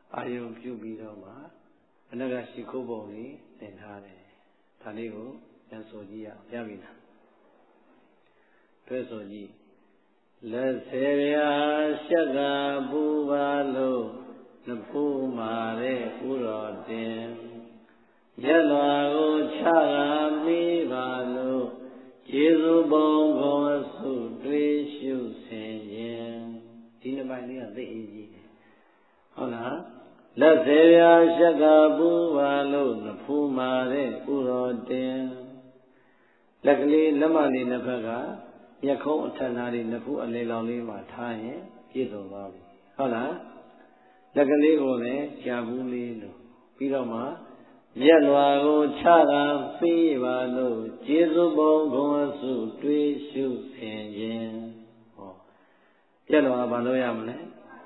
Ayum Pubidoma, another Shikoboni, then Hare, Taligo, and Sogia, Yavina. Pesoji. Leseria Shaga Buvalo, Napumare Urodin, Yellow Chaga Mivalo, Jesu Bongo Sutri Shu Senyen, Dinabania the Eji. Hola, Leseria Shaga Buvalo, Napumare Urodin, Luckily, Lamali Napaga. Yakon Tanari Napu and Lelali Mataye, Yizo Hola, Lagalego, Jabuli, Piroma, Yellow, Chara, Fivalo, Jesu Bongo, Su, Three Shoes, and Yen. Yellow Abaloyamne,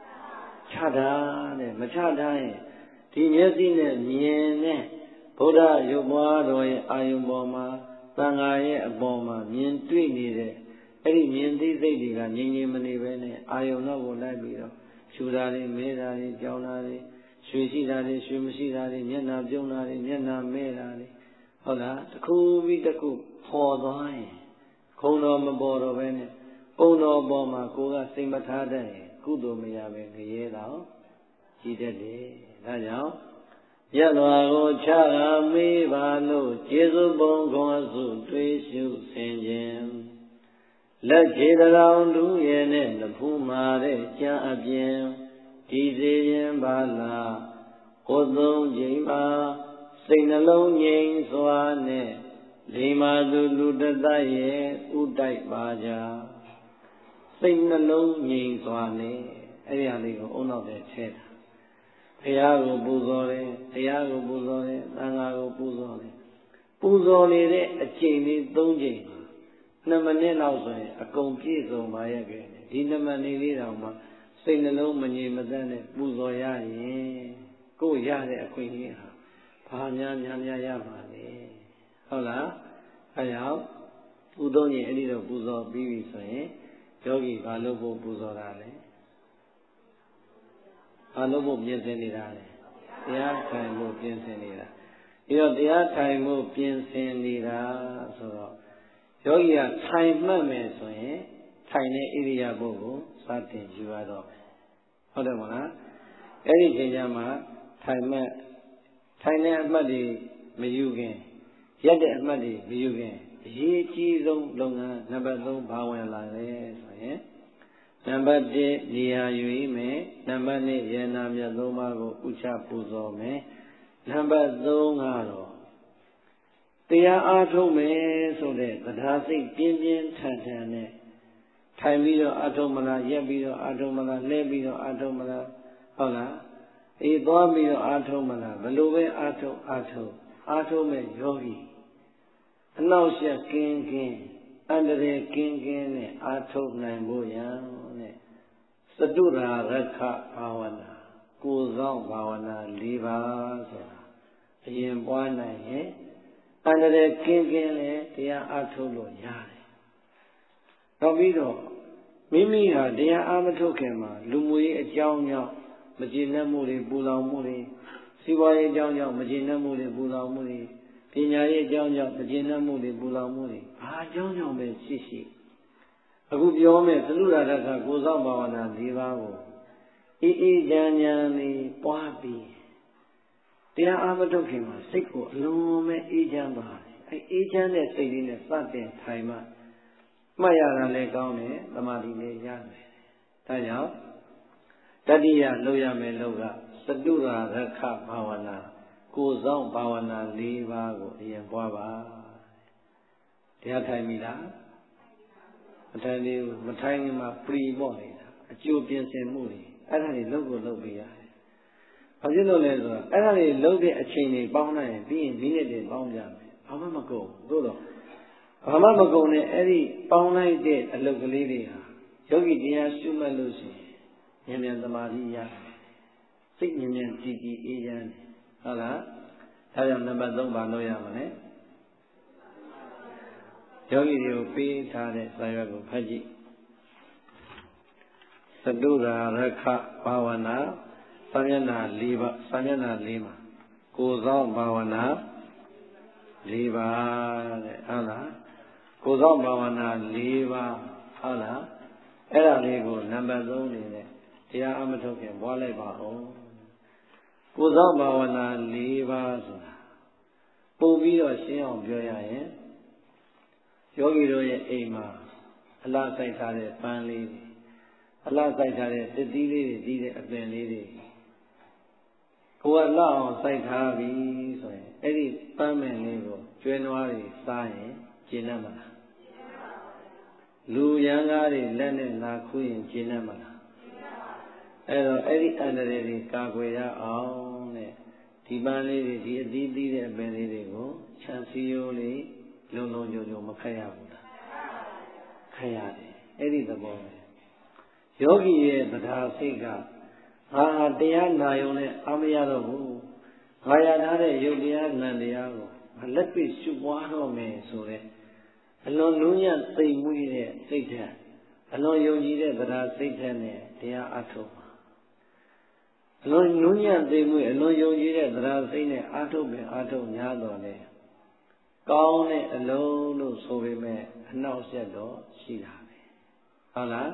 Chada, Machada, Tinyazine, Miene, Buddha, Yubado, Ayuboma, Tangaye, Aboma, Mien Twinny. Any Mindi Zediga, Nini Manivene, Ayona Labiro, Shudari, Medari, Jonari, Suicidari, Sumicidari, Niana Jonari, Niana Medari. Hola, the Kubi the Coop, for the high. Kono Maboro Vene, Ono Boma, Kuga Simbatade, Kudo Miyabe, Yeda, Chidade, Rajao, Yellow, Chara, Mivalo, Jesu Bongo, Three Shoes, Saint Let it around do yen the Pumare, Jabien, Tizian Bala, Odo Jima, Sing alone yen soane, Lima Lulu Daye, Udai Baja, Sing alone yen soane, Ariali, own of their head. Tiago Buzore, Tiago Buzore, Nangago Buzore. Buzore, a chain, don't jing. Namanin also, a complete on my again. Dinamani Rama, Saint Alomani Madane, Buzoya, go Yare, a queen. Panya Yamani. Hola, I have Udoni, a little Buzo, Bibi, Yogi, Balobo Buzorale. Alobo Piensenirale. The art time will Piensenira. You know, the art time will Piensenira, so. Yogi time mamma so tiny area bogo, certain you are of. Hodamana, any Jama, time tiny muddy, Mayugan, yet at muddy, Mayugan, ye cheese longer, number low power like number de Nia Yuime, number ne Yanamia Lomago, Ucha Puzo me, number Zongaro. They are Atome, so that the Hasi, Indian Tantane, Timido Atomana, Yabido Atomana, Lebido Atomana, Hola, Edomido Atomana, Balove Atome Yogi. And now she a king, under the king, Atom Namboyan, Sadura Raka Pawana, Kuzong Pawana, Liva, Yembuana, eh? Under the king, they are Atolo Yari. Novido, Mimi, they are Amatokema, Lumui, a Jaunya, Magina Muri, Bula Muri, Siway Jaunya, Magina Muri, Bula Muri, Pinay Jaunya, Magina Muri, Bula Muri, Ah, Jaunya, Sisi. A good yome, Salura, goes on Bawana, Divago. Janyani, Papi. They are Amatokima, Siko, Lume, Ejamba, Ejan, a saying a Saturday timer. Mayara Legone, the Marine Yame. Tanya Tadia, Loya Meloga, Sadura, Raka Pawana, goes on Pawana, Liva, Yambaba. They are Timida. I tell you, Matangima pre morning, a Jubian Moody. I had a logo. As you know, I had a loaded a chain, bound being minute bound. Amamago, Dodo. Amamago, Eddie, bound did a local lady. Yogi Dia Suma Lucy, Yamian the Maria, Signian Tiki Asian. Allah, I am number Zomba Noyamane. Yogi, you pay Tade, Sayago Paji. Sadura Raka Pawana. Samyana Liva, Samyana Lima, Kuzam Bhavana Liva, Allah, Kuzam Bhavana Liva, Allah, Era Ligo, number only, Tia Amatoke, Wale Baho, Kuzam Bhavana Liva, Pubi or Shion Joya, Yogi Roya Ema, Allah Saitare, Pan Lady, Allah Saitare, the Dili, a Ben Lady. Who allow Saitavi, so any permanent label, January, Sai, Jinamana. Lu Yangari, Lenin, La Queen, Jinamana. Any under the Kaguya on it. Tibani, the Benedigo, Chansioli, Lono Jojo Makaya. Kayadi, Eddie the boy. Yogi, the Tarasika. Diana, Amiado, Rayana, Yogia, Nandiago, and let me shoot one of me, so that alone Nunya, say, Muye, Satan, alone Yogi, that are Satan, they are Atoma. Alone Nunya, they will, alone Yogi, that are saying Atome, Atom, Yadone. Gone alone, so we may announce your door, she have it. Allah.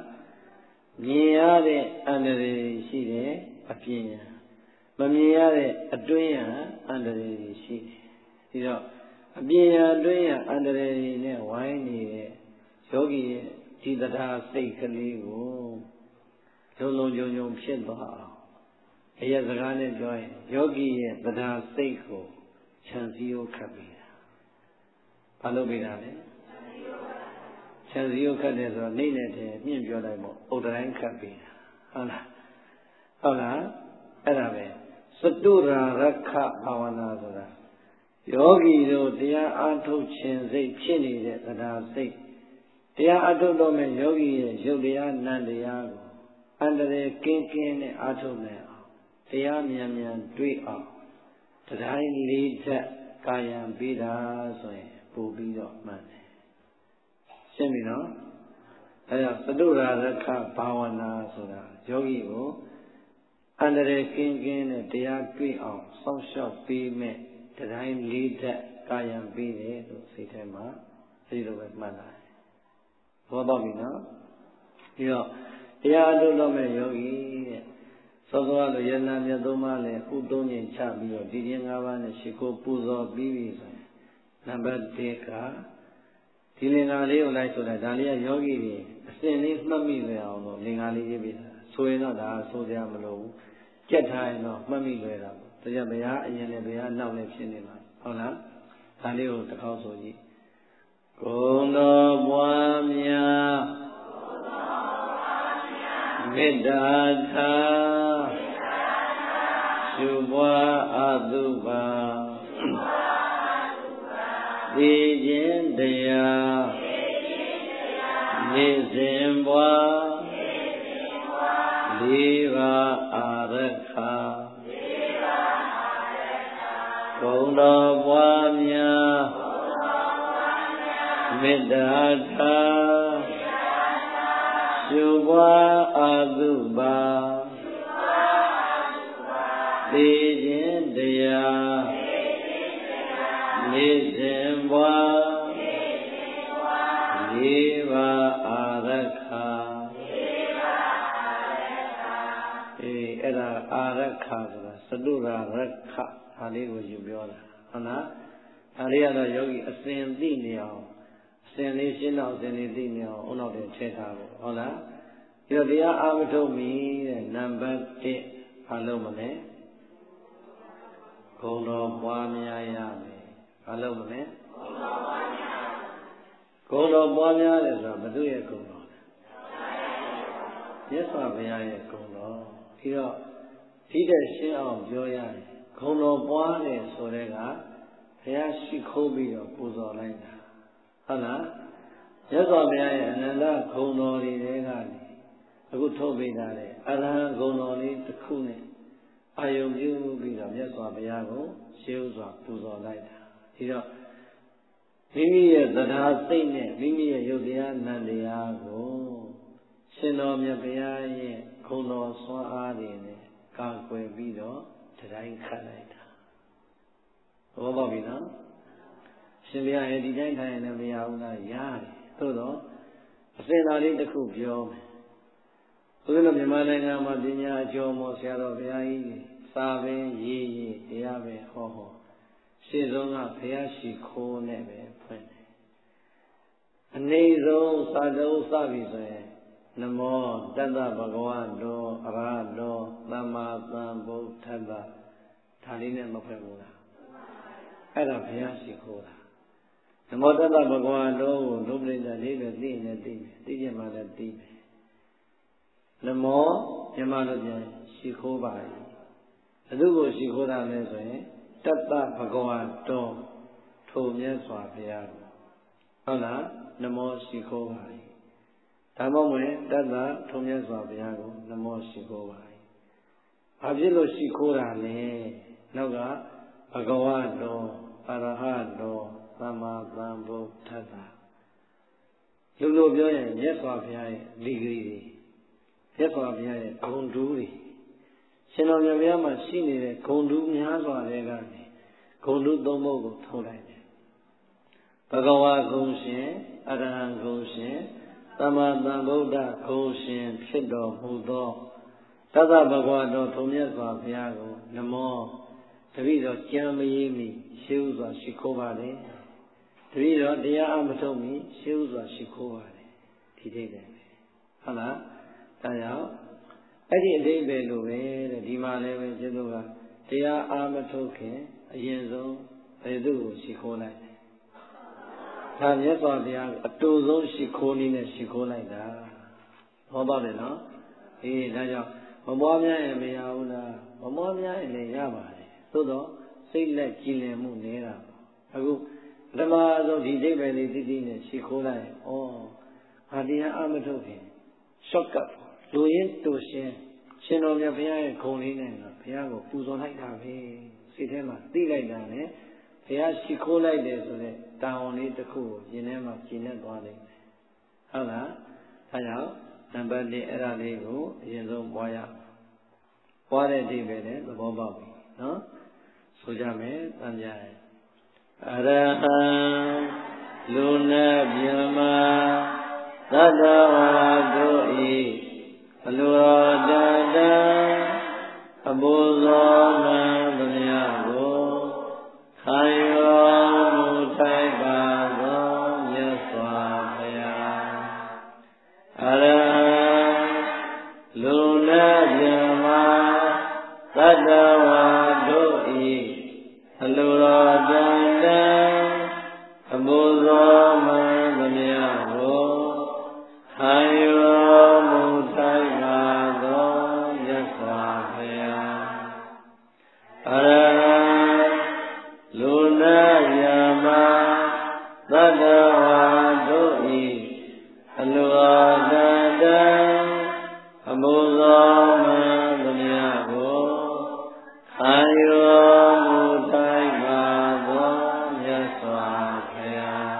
Miare under the sheet, opinion. Mamiare a doya under the sheet. You know, a beer doya under the wine, yogi, Tita, sacredly, Lolo Jojo Shedba. A Yazagane joy, yogi, that are sacred, Chansio Kabira. Palobirane. Chanzio Cadez or Nene, Ninjolamo, Odaran Capina. Allah, Arabe, Satura Raka Pavanazara. Yogi, no, dear Anto Chenze, Chini, that are sick. Dear Adodome, Yogi, Julia Nandiago, under the Kinkin Atomeo, dear Miamian, Dui up. That I lead Kayam Bida, so Bubido Man. Semino, Sadura Raka Bhavana Soda, Yogi, under the king, they are three of some shall be met, that I lead that Kayam Bide to Sitema, Zero with Mana. What about me now? You know, they are Dome Yogi, Sozoa Yana Yadomale, who don't in Chabio, Didiangavan, Shiko Puzo, Bibis, number Deka. Tilingali like so that Dalia Yogi, saying is Mammy Leon, Lingali, so not that, so they are below. Get high enough, Mammy Leda, the Yabaya, Yenebea, now lives in him. Hola, Talio, the household. Kono Wamia Medata Shubwa Aduba. Vijindaya Nizimbwa Liva Arakha Kono Wamya Medata Shubha Aduba Vijindaya Nizimbwa Liva Arakha Era Arakha Sadura Rakha Haligo Jubiola Hana Hariada Yogi Asin Dinio Sini Sino Sini Dinio Uno de Chetago Hola Yodia Abatomi number 8 Halomane Kono Wamya Yami Hello, man. Kono Bonya is a Baduya Kono. Yes, I'm a Kono. Here, Peter Shell Joya, Kono Bonya Sorega, here she Kobe or Puzo Lina. Hana, yes, I'm another Kono Regani. A good Toby Dale, Ala Gono the Kune. I am you be the yes, I'm Shields or Puzo Lina. Here, Mimi that has seen it, Mimi Yodia Nandiago, Sinomia Piaye, Kono Swahari, ကာကွယ်ပြီးတော့တိုင်းခတ်လိုက်တာဘောပေါက်ပြီနော်ရှင်ဘုရားရဲ့ဒီတိုင်းထိုင်နေမရဘူးလားရတယ်သို့တော့အစင်သာလေးတစ်ခုပြောမယ်ဘုရားတို့မြန်မာနိုင်ငံမှာပညာအကျော်မော်ဆရာတော်ဘုရားကြီးစာပင်ရေးရေးတရားပဲဟောရှေ့ဆုံးကဘုရားရှိခိုးနဲ့ပဲဖွင့်တယ်အနေဆုံးစာတုံးစပြီဆိုရင်နမောတတ္တဗဂဝတောအရဟတောသမ္မာသမ္ဗုဒ္ဓတ္တဒါလေးနဲ့မဖွင့်ဘူးလားအဲ့ဒါဘုရားရှိခိုးတာနမောတတ္တဗဂဝတောကိုဒုပ္ပရိသလေးပဲသိနေသိမယ်သိကြမှလည်းသိမယ်နမောမြန်မာလိုပြန်ရှိခိုးပါ၏ဘယ်သူကိုရှိခိုးတာလဲဆိုရင်တတ္တဗဂဝတောထိုမြတ်စွာဘုရားကိုဟုတ်လားနမောရှိခိုးပါ၏ဒါမှမဟုတ်တတ္တထိုမြတ်စွာဘုရားကိုနမောရှိခိုးပါ၏ဘာဖြစ်လို့ရှိခိုးတာလဲနောက်ကဘဂဝတောအရဟတောသမ္မာသမ္ဗုဒ္ဓတ္တလူလိုပြောရင်မြတ်စွာဘုရားရဲ့လီဂရီတွေမြတ်စွာဘုရားရဲ့ဂုဏ်ဓုတွေရှင်တော်မြတ်ဘုရားမှာရှိနေတဲ့ဂုဏ်ဓုများစွာတွေကနေဂုဏ်ဓုသုံးပုဒ်ကိုထုတ်လိုက်တယ်ဘဂဝါဂုဏ်ရှင်အရဟံဂုဏ်ရှင်သမ္မာသမ္ဗုဒ္ဓဂုဏ်ရှင်ဖြစ်တော်မူသောတတ္တဗဂဝတောထုံမြတ်စွာဘုရားကိုနမောတပည့်တော်ကြံမရေးမိရှေးဥစွာရှိခိုးပါလေတပည့်တော်တရားအမထုတ်မိရှေးဥစွာရှိခိုးပါလေဒီဒိဋ္ဌိပဲဟုတ်လားဒါကြောင့်အဲ့ဒီအဓိပ္ပာယ်လိုပဲတဲ့ဒီမှာလည်းပဲကျေးဇူးကတရားအာမထုတ်ခင်အရင်ဆုံးဘယ်သူ့ကိုရှိခိုးလိုက်ဒါမြတ်စွာဘုရားအတူဆုံးရှိခိုးနည်းနဲ့ရှိခိုးလိုက်တာဟောပါတယ်နော်အေးဒါကြောင့်မပွားများရင်မရဘူးလားမပွားများရင်လည်းရပါတယ်သို့တော့စိတ်လက်ကြည်လင်မှုနေတာအခုပထမဆုံးဒီဒိဋ္ဌိလေးတိတိနဲ့ရှိခိုးလိုက်ရင်ဩငါတရားအာမထုတ်ခင် shortcut လူရင်းတူရှင်ရှင်တော်မြတ်ဘုရားရဲ့ဂုဏ်လေးနဲ့ဘုရားကိုပူဇော်လိုက်တာပဲစိတ်ထဲမှာသိလိုက်တာနဲ့ဘုရားရှိခိုးလိုက်တယ်ဆိုတဲ့တာဝန်လေးတစ်ခုကိုရင်ထဲမှာကျင့်နေသွားလိမ့်မယ်ဟုတ်လားဒါကြောင့်နံပါတ်1အဲ့ဒါလေးကိုအရင်ဆုံးပွားရပွားတဲ့အဓိပ္ပာယ်နဲ့သဘောပေါက်ပြီနော်ဆိုကြမယ်တန်ကြရဲ့အရဟံလူနာမြမသတ္တဝါတို့ဤအလိုတော်တတအဘုဇောမံသမျှကိုခံရောမူထိုက်ပါသောမြတ်စွာဘုရားအရဟံလူနာမြမသတ္တဝါတို့ဤအလိုတော်တတအဘုဇောမံသမျှကိုခံရောမူထိုက်ပါသောမြတ်စွာဘုရားအရဟံလူနာယမသတ္တဝါတို့ဤအလိုတော်တတအဘုဇောမံသမျှကိုခံရောမူထိုက်ပါသောမြတ်စွာဘုရား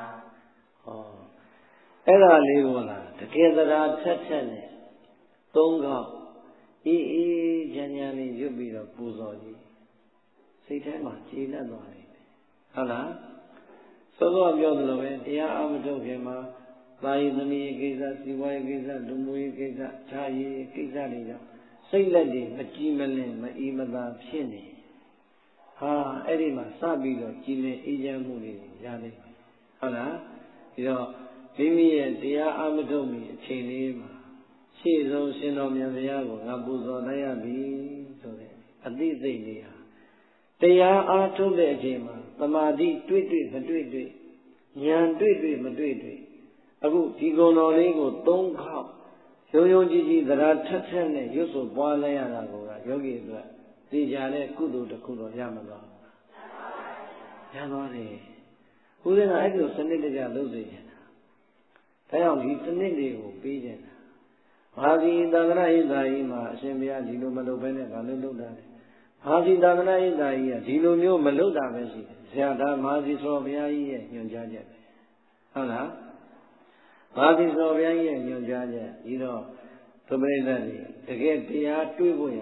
အဲ့ဒါလေးကိုလားတကယ်သရာထက်ထက်နဲ့သုံးခေါက်အေးအေးချမ်းချမ်းလေးရွတ်ပြီးတော့ပူဇော်ကြည့်စိတ်ထဲမှာကျေနပ်သွားတယ်ဟုတ်လားစောစောပြောသလိုပဲတရားအမထုတ်ခင်မှာသာယသမီးကိစ္စစီဝါရေးကိစ္စလူမှုရေးကိစ္စဈာရေးကိစ္စတွေကြောင့်စိတ်လက်တွေမကြည်မလင်မအီမသာဖြစ်နေဟာအဲ့ဒီမှာစပြီးတော့ကြည်လင်အေးချမ်းမှုတွေရလိမ့်မယ်ဟုတ်လားပြီးတော့မိမိရဲ့တရားအမထုတ်မီအချိန်လေးမှာရှေ့ဆုံးရှင်တော်မြတ်ဘုရားကိုငါပူဇော်လိုက်ရပြီဆိုတဲ့အသိစိတ်လေးဟာတရားအားထုတ်တဲ့အချိန်မှာသမာဓိတွေ့တွေ့မတွေ့တွေ့ဉာဏ်တွေ့တွေ့မတွေ့တွေ့အခုဒီကုံတော်လေးကို၃ခေါက်ယုံယုံကြည်ကြည်သရာထက်ထက်နဲ့ရွတ်ဆိုပွားလိုက်ရတာကိုယောဂီအတွက်သိကြတဲ့ကုသိုလ်တစ်ခုတော့ရမှာပါရသွားတယ်ဦးဇင်းကအဲ့လိုစနစ်တကျလုပ်စေချင်တာဒါကြောင့်ဒီစနစ်တွေကိုပေးချင်တာဘာဒီသံဃာ့ဣဇာကြီးမှာအရှင်ဘုရားဒီလိုမလုပ်ဘဲနဲ့ဘာလို့လုပ်တာလဲဘာဒီသံဃာ့ဣဇာကြီးကဒီလိုမျိုးမလုပ်တာပဲရှိတယ်ဆရာတော်မဟာစီသောဘုရားကြီးရဲ့ညွှန်ကြားချက်ပဲဟုတ်လားမဟာစီသောဘုရားကြီးရဲ့ညွှန်ကြားချက်ပြီးတော့သုပရိသတ်တွေတကယ်တရားတွေးဖို့ရအတွက်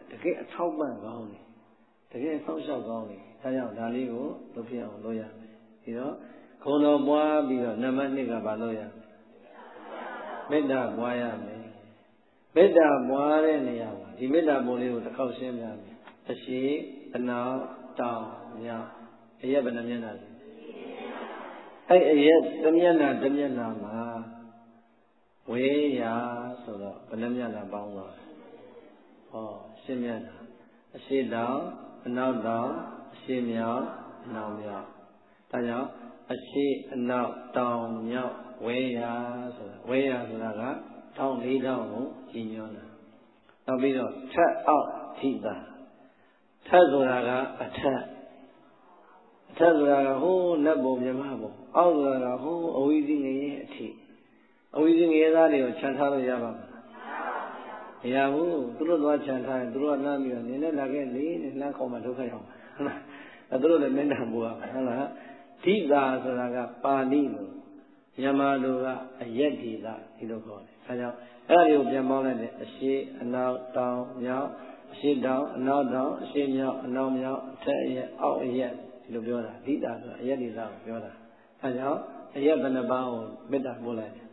တကယ်အထောက်ပံ့ကောင်းတယ်တကယ်ဆောက်ရှောက်ကောင်းတယ်ဒါကြောင့်ဒါလေးကိုလုပ်ပြအောင်လုပ်ရမယ်ဒီတော့ခုံတော်ပွားပြီးတော့နံပါတ်1ကဘာလုပ်ရမေတ္တာပွားရမယ်မေတ္တာပွားတဲ့နေရာမှာဒီမေတ္တာပုံလေးကိုတစ်ခေါက်ရှင်းပြမယ်အရှိအနောက်တောင်မြောက်အရက်ဘယ်နှမျက်နှာလဲအဲ့အရက်တစ်မျက်နှာတစ်မျက်နှာမှာဝေးရာဆိုတော့ဘယ်နှမျက်နှာပေါင်းသွားဟောရှင်းမျက်နှာအရှိတောင်အနောက်တောင်အရှိမြောက်အနောက်မြောက်ဒါကြောင့်အရှိအနောက်တောင်မြောက်ဝေးရာဆိုတာဝေးရာဆိုတာကတောင်လေးတောင်ကိုကြီးညွှန်းတာနောက်ပြီးတော့ထက်အောက်ထိတာထက်ဆိုတာကအထက်ဆိုတာကဟိုးနတ်ဘုံမြမဘုံအောက်ဆိုတာကဟိုးအဝိဇ္ဇငရေအထိအဝိဇ္ဇငရေသားတွေကိုခြံထားလို့ရပါမလားမရဘူးသူတို့သွားခြံထားရင်သူတို့ကလှမ်းပြီးတော့နင်းနဲ့လာခဲ့လေနဲ့လှမ်းခေါ်မှဒုက္ခရောက်မှာဟုတ်လားအဲသူတို့လည်းမျက်နှာပူရမှာဟုတ်လားဓိတာဆိုတာကပါဠိလိုမြန်မာလိုကအယက်ဒီတာဒီလိုခေါ်တယ်အဲကြောင့်အဲ့ဒါတွေကိုပြန်ပေါင်းလိုက်တယ်အရှိအနောက်တောင်မြောက်အရှိတောင်အနောက်တောင်အရှိမြောက်အနောက်မြောက်အထက်အရက်အောက်အရက်ဒီလိုပြောတာဓိတာဆိုတာအယက်ဒီတာကိုပြောတာအဲကြောင့်အရက်ဘယ်နှပါးကိုမေတ္တာပို့လိုက်တယ်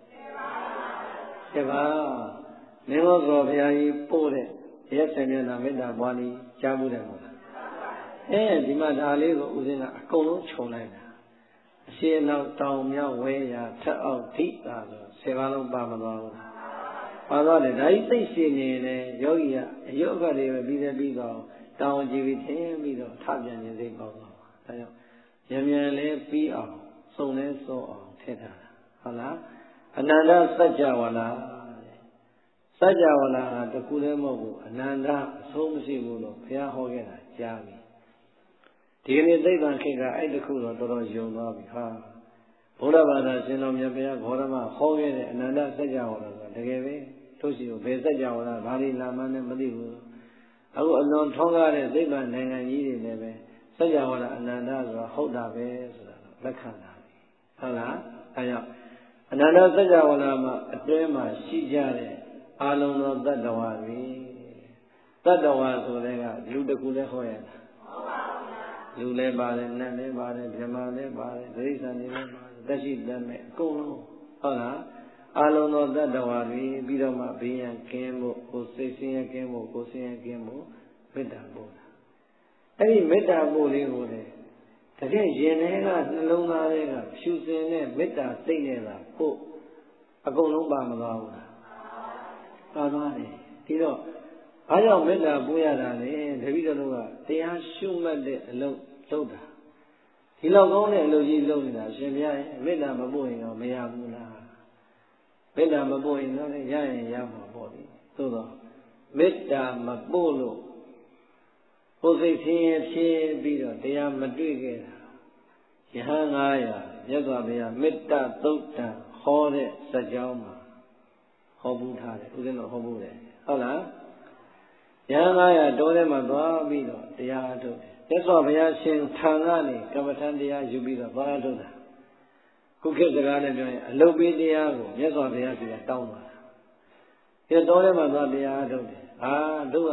7ပါးမင်းတို့ဘုရားကြီးပို့တဲ့အရက်ဆယ်မျက်နှာမေတ္တာပွားနည်းကြားမှုတယ်မဟုတ်လားဒီမှာဒါလေးကိုဦးဇင်းကအကုန်လုံးခြုံလိုက်တာအရှိအနောက်တောင်မြောက်ဝဲရာထက်အောက်ဓိတာဆို10ပါးလုံးပါမသွားဘူးပါသွားတယ်ဒါကြီးသိရှိနေတယ်ယောဂီကအယုတ်ကတွေပဲပြီးတော့တောင်းကြည့်ပြီးထင်ပြီးတော့ထပြန်ခြင်းစိတ်ပေါက်သွားဒါကြောင့်မြန်လေးပြီးအောင်စုံလဲစောအောင်ထည့်ထားတာဟုတ်လားအနန္တစัจ java လာစัจ java လာတကူလည်းမဟုတ်ဘူးအနန္တအဆုံးမရှိဘူးလို့ဘုရားဟောခဲ့တာကြားပြီဒီကနေ့သိပ္ပံခေတ်ကအဲ့တခုတော့တော်တော်ယုံသွားပြီဟာဘုရားဘာသာရှင်တော်မြတ်ဘုရားဂေါရမဟောခဲ့တဲ့အနန္တစัจ java လာဆိုတာတကယ်ပဲတို့ရှိကိုဘယ်စัจ java လာဘာလို့လာမှန်းလည်းမသိဘူးအခုအလွန်ထွန်းကားတဲ့သိပ္ပံနိုင်ငံကြီးတွေလည်းပဲစัจ java လာအနန္တဆိုတာဟုတ်တာပဲဆိုတာလက်ခံတာဟုတ်လားအဲကြောင့်အနန္တစัจ java လာမှာအတွင်းမှာရှိကြတဲ့အာလုံသောတတ္တဝါတွေတတ္တဝါဆိုတဲ့ကလူတကူလည်းဟောရတာလူလည်းပါတယ်နတ်လည်းပါတယ်ဗြဟ္မာလည်းပါတယ်တိရစ္ဆာန်တွေလည်းပါတယ်သက်ရှိတတ်မဲ့အကုန်လုံးဟုတ်လားအာလုံသောတတ္တဝါတွေပြီးတော့မှဘေးရန်ကင်းဖို့ကိုယ်စိတ်ဆင်းရဲကင်းဖို့ကိုယ်ဆင်းရဲကင်းဖို့မေတ္တာပို့တာအဲ့ဒီမေတ္တာပို့လေးကိုလေတကယ်ရင်ထဲကနှလုံးသားထဲကဖြူစင်တဲ့မေတ္တာစိတ်နဲ့သာပို့အကုန်လုံးပါမသွားဘူးလားပါသွားတယ်ဒီတော့အားကြောင့်မေတ္တာပို့ရတာလေတပည့်တော်တို့ကတရားရှုမှတ်တဲ့အလုပ်လုပ်တာဒီလောက်ကောင်းတဲ့အလုပ်ကြီးလုပ်နေတာရှင်ဘုရားရဲ့မေတ္တာမပို့ရင်တော့မရဘူးလားမေတ္တာမပို့ရင်တော့ရရင်ရမှာပေါ့လေသို့တော့မေတ္တာမပို့လို့ကိုယ်စိတ်ဆင်းရဲဖြစ်ပြီးတော့တရားမတွေ့ခဲ့တာယဟန်900မြတ်စွာဘုရားမေတ္တာသုတ်တံဟောတဲ့စကြောင်းမှာဟောဘူးထားတယ်ဦးဇင်းတော်ဟောဘူးတယ်ဟုတ်လားယဟန်900တောထဲမှာသွားပြီးတော့တရားအထုတ်တယ်မြတ်စွာဘုရားရှင်ထံကနေကမ္မထံတရားယူပြီးတော့သွားအထုတ်တာခုခေတ်စကားနဲ့ပြောရင်အလုတ်ပေးတရားကိုမြတ်စွာဘုရားကတောင်းသွားတာဒီတောထဲမှာသွားတရားအထုတ်တယ်တို့က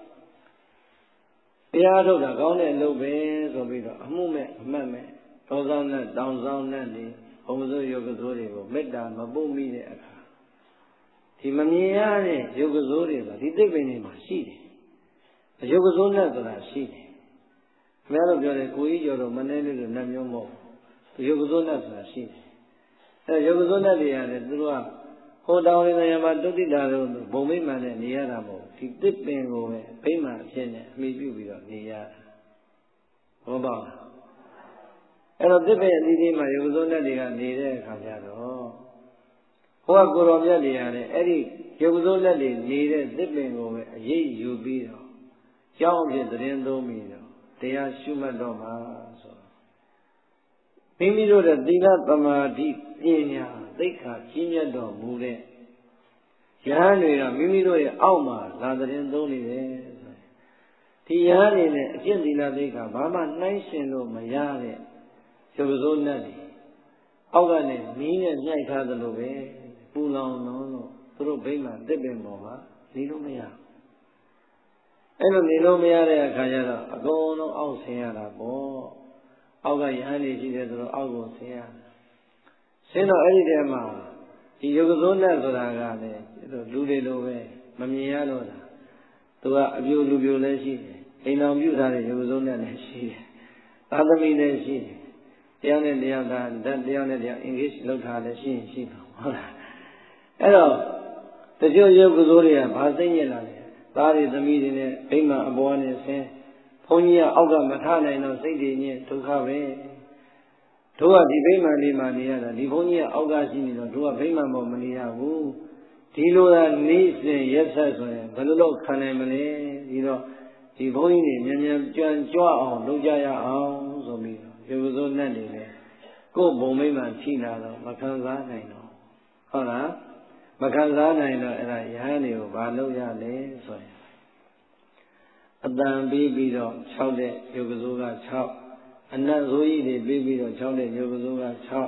တရားထုတ်တာကောင်းတဲ့အလုပ်ပဲဆိုပြီးတော့အမှုမဲ့အမှတ်မဲ့တောဆောင်နဲ့တောင်ဆောင်နဲ့ဒီဘုံစိုးယောဂစိုးတွေကိုမေတ္တာမပုတ်မိတဲ့အခါဒီမမြင်ရတဲ့ယောဂစိုးတွေကဒီသိပ္ပံတွေမှာရှိတယ်ယောဂစိုးနဲ့ဆိုတာရှိတယ်ခင်ဗျားတို့ပြောတယ်ကိုကြီးကျော်တော့မနေလို့နတ်မျိုးမဟုတ်ဘူးယောဂစိုးနဲ့ဆိုတာရှိတယ်အဲယောဂစိုးနဲ့တွေရတယ်သူတို့ကဟိုတောင်ရင်းရမှာတုတိတာတို့ဘုံမိမှန်နဲ့နေရတာမဟုတ်ဒီသစ်ပင်ကိုပဲဗိမာန်အဖြစ်နဲ့အမိပြုပြီးတော့နေရတာဟုတ်ပါဘူးအဲ့တော့သစ်ပင်အသီးသီးမှာယောဂစိုးနဲ့တွေကနေတဲ့အခါကျတော့ဟိုကကိုတော်မြတ်တွေရတယ်အဲ့ဒီယောဂစိုးနဲ့တွေနေတဲ့သစ်ပင်ကိုပဲအရေးယူပြီးတော့ကြောင်းအဖြစ်သတင်းသုံးပြီးတော့တရားရှုမှတ်တော့မှာဆိုမိမိတို့ရဲ့သီလသမာဓိပညာသိက္ခာကြီးမြတ်တော်မူတဲ့ယဟန်တွေကမိမိတို့ရဲ့အောက်မှာလာသတင်းသုံးနေတယ်ဆိုဒီယဟန်တွေနဲ့အကျင့်သီလသိက္ခာဘာမှနှိုင်းရှင်လို့မရတဲ့ယောဂစိုးနဲ့တွေအောက်ကနေမီးနဲ့ညှိုက်ထားသလိုပဲပူလောင်လို့သူတို့ဗိမာန်တစ်ပင်ပေါ်မှာနေလို့မရအဲ့လိုနေလို့မရတဲ့အခါကျတော့အကုန်လုံးအောက်ဆင်းရတာပေါ့အောက်ကရဟန်းနေရှိတယ်ဆိုတော့အောက်ကိုဆင်းရဆင်းတော့အဲ့ဒီတည်းမှာဒီယုတ်ကစိုးနဲ့ဆိုတာကလည်းလူတွေလိုပဲမမြင်ရတော့တာသူကအပြိုလူပြိုလည်းရှိတယ်အိမ်တော်ပြုထားတဲ့ယုတ်ကစိုးနဲ့လည်းရှိတယ်သာသမီလည်းရှိတယ်တရားနဲ့တရားကတရားနဲ့တရား engage လုပ်ထားလည်းရှိရင်ရှိပါဟုတ်လားအဲ့တော့တချို့ယုတ်ကစိုးတွေကဘာသိညင်လာလဲသားတွေသမီးတွေနဲ့ဗိမာန်အပေါ်နဲ့ဆင်းဘုန်းကြီးကအောက်ကမထနိုင်တော့စိတ်တွေညစ်ဒုက္ခပဲတို့ကဒီဗိမာန်လေးမှာနေရတာဒီဘုန်းကြီးကအောက်ကရှိနေတော့တို့ကဗိမာန်ပေါ်မနေရဘူးဒီလိုသာနေစဉ်ရက်ဆက်ဆိုရင်ဘယ်လိုလုပ်ခံနိုင်မလဲဒီတော့ဒီဘုန်းကြီးတွေမြန်မြန်ကြွအောင်လုပ်ကြရအောင်ဆိုပြီးရုပ်စိုးနဲ့နေလေကိုယ်ဘုံမိမှထိလာတော့မခံစားနိုင်တော့ဟုတ်လားမခံစားနိုင်တော့အဲ့ဒါယဟန်တွေကိုဘာလုပ်ရလဲဆိုရင်အတန်ပြီးတော့6တဲ့ရုပ်စိုးက6အနတ်ဆိုးကြီးတွေပြီးတော့6တဲ့ရုပ်စိုးက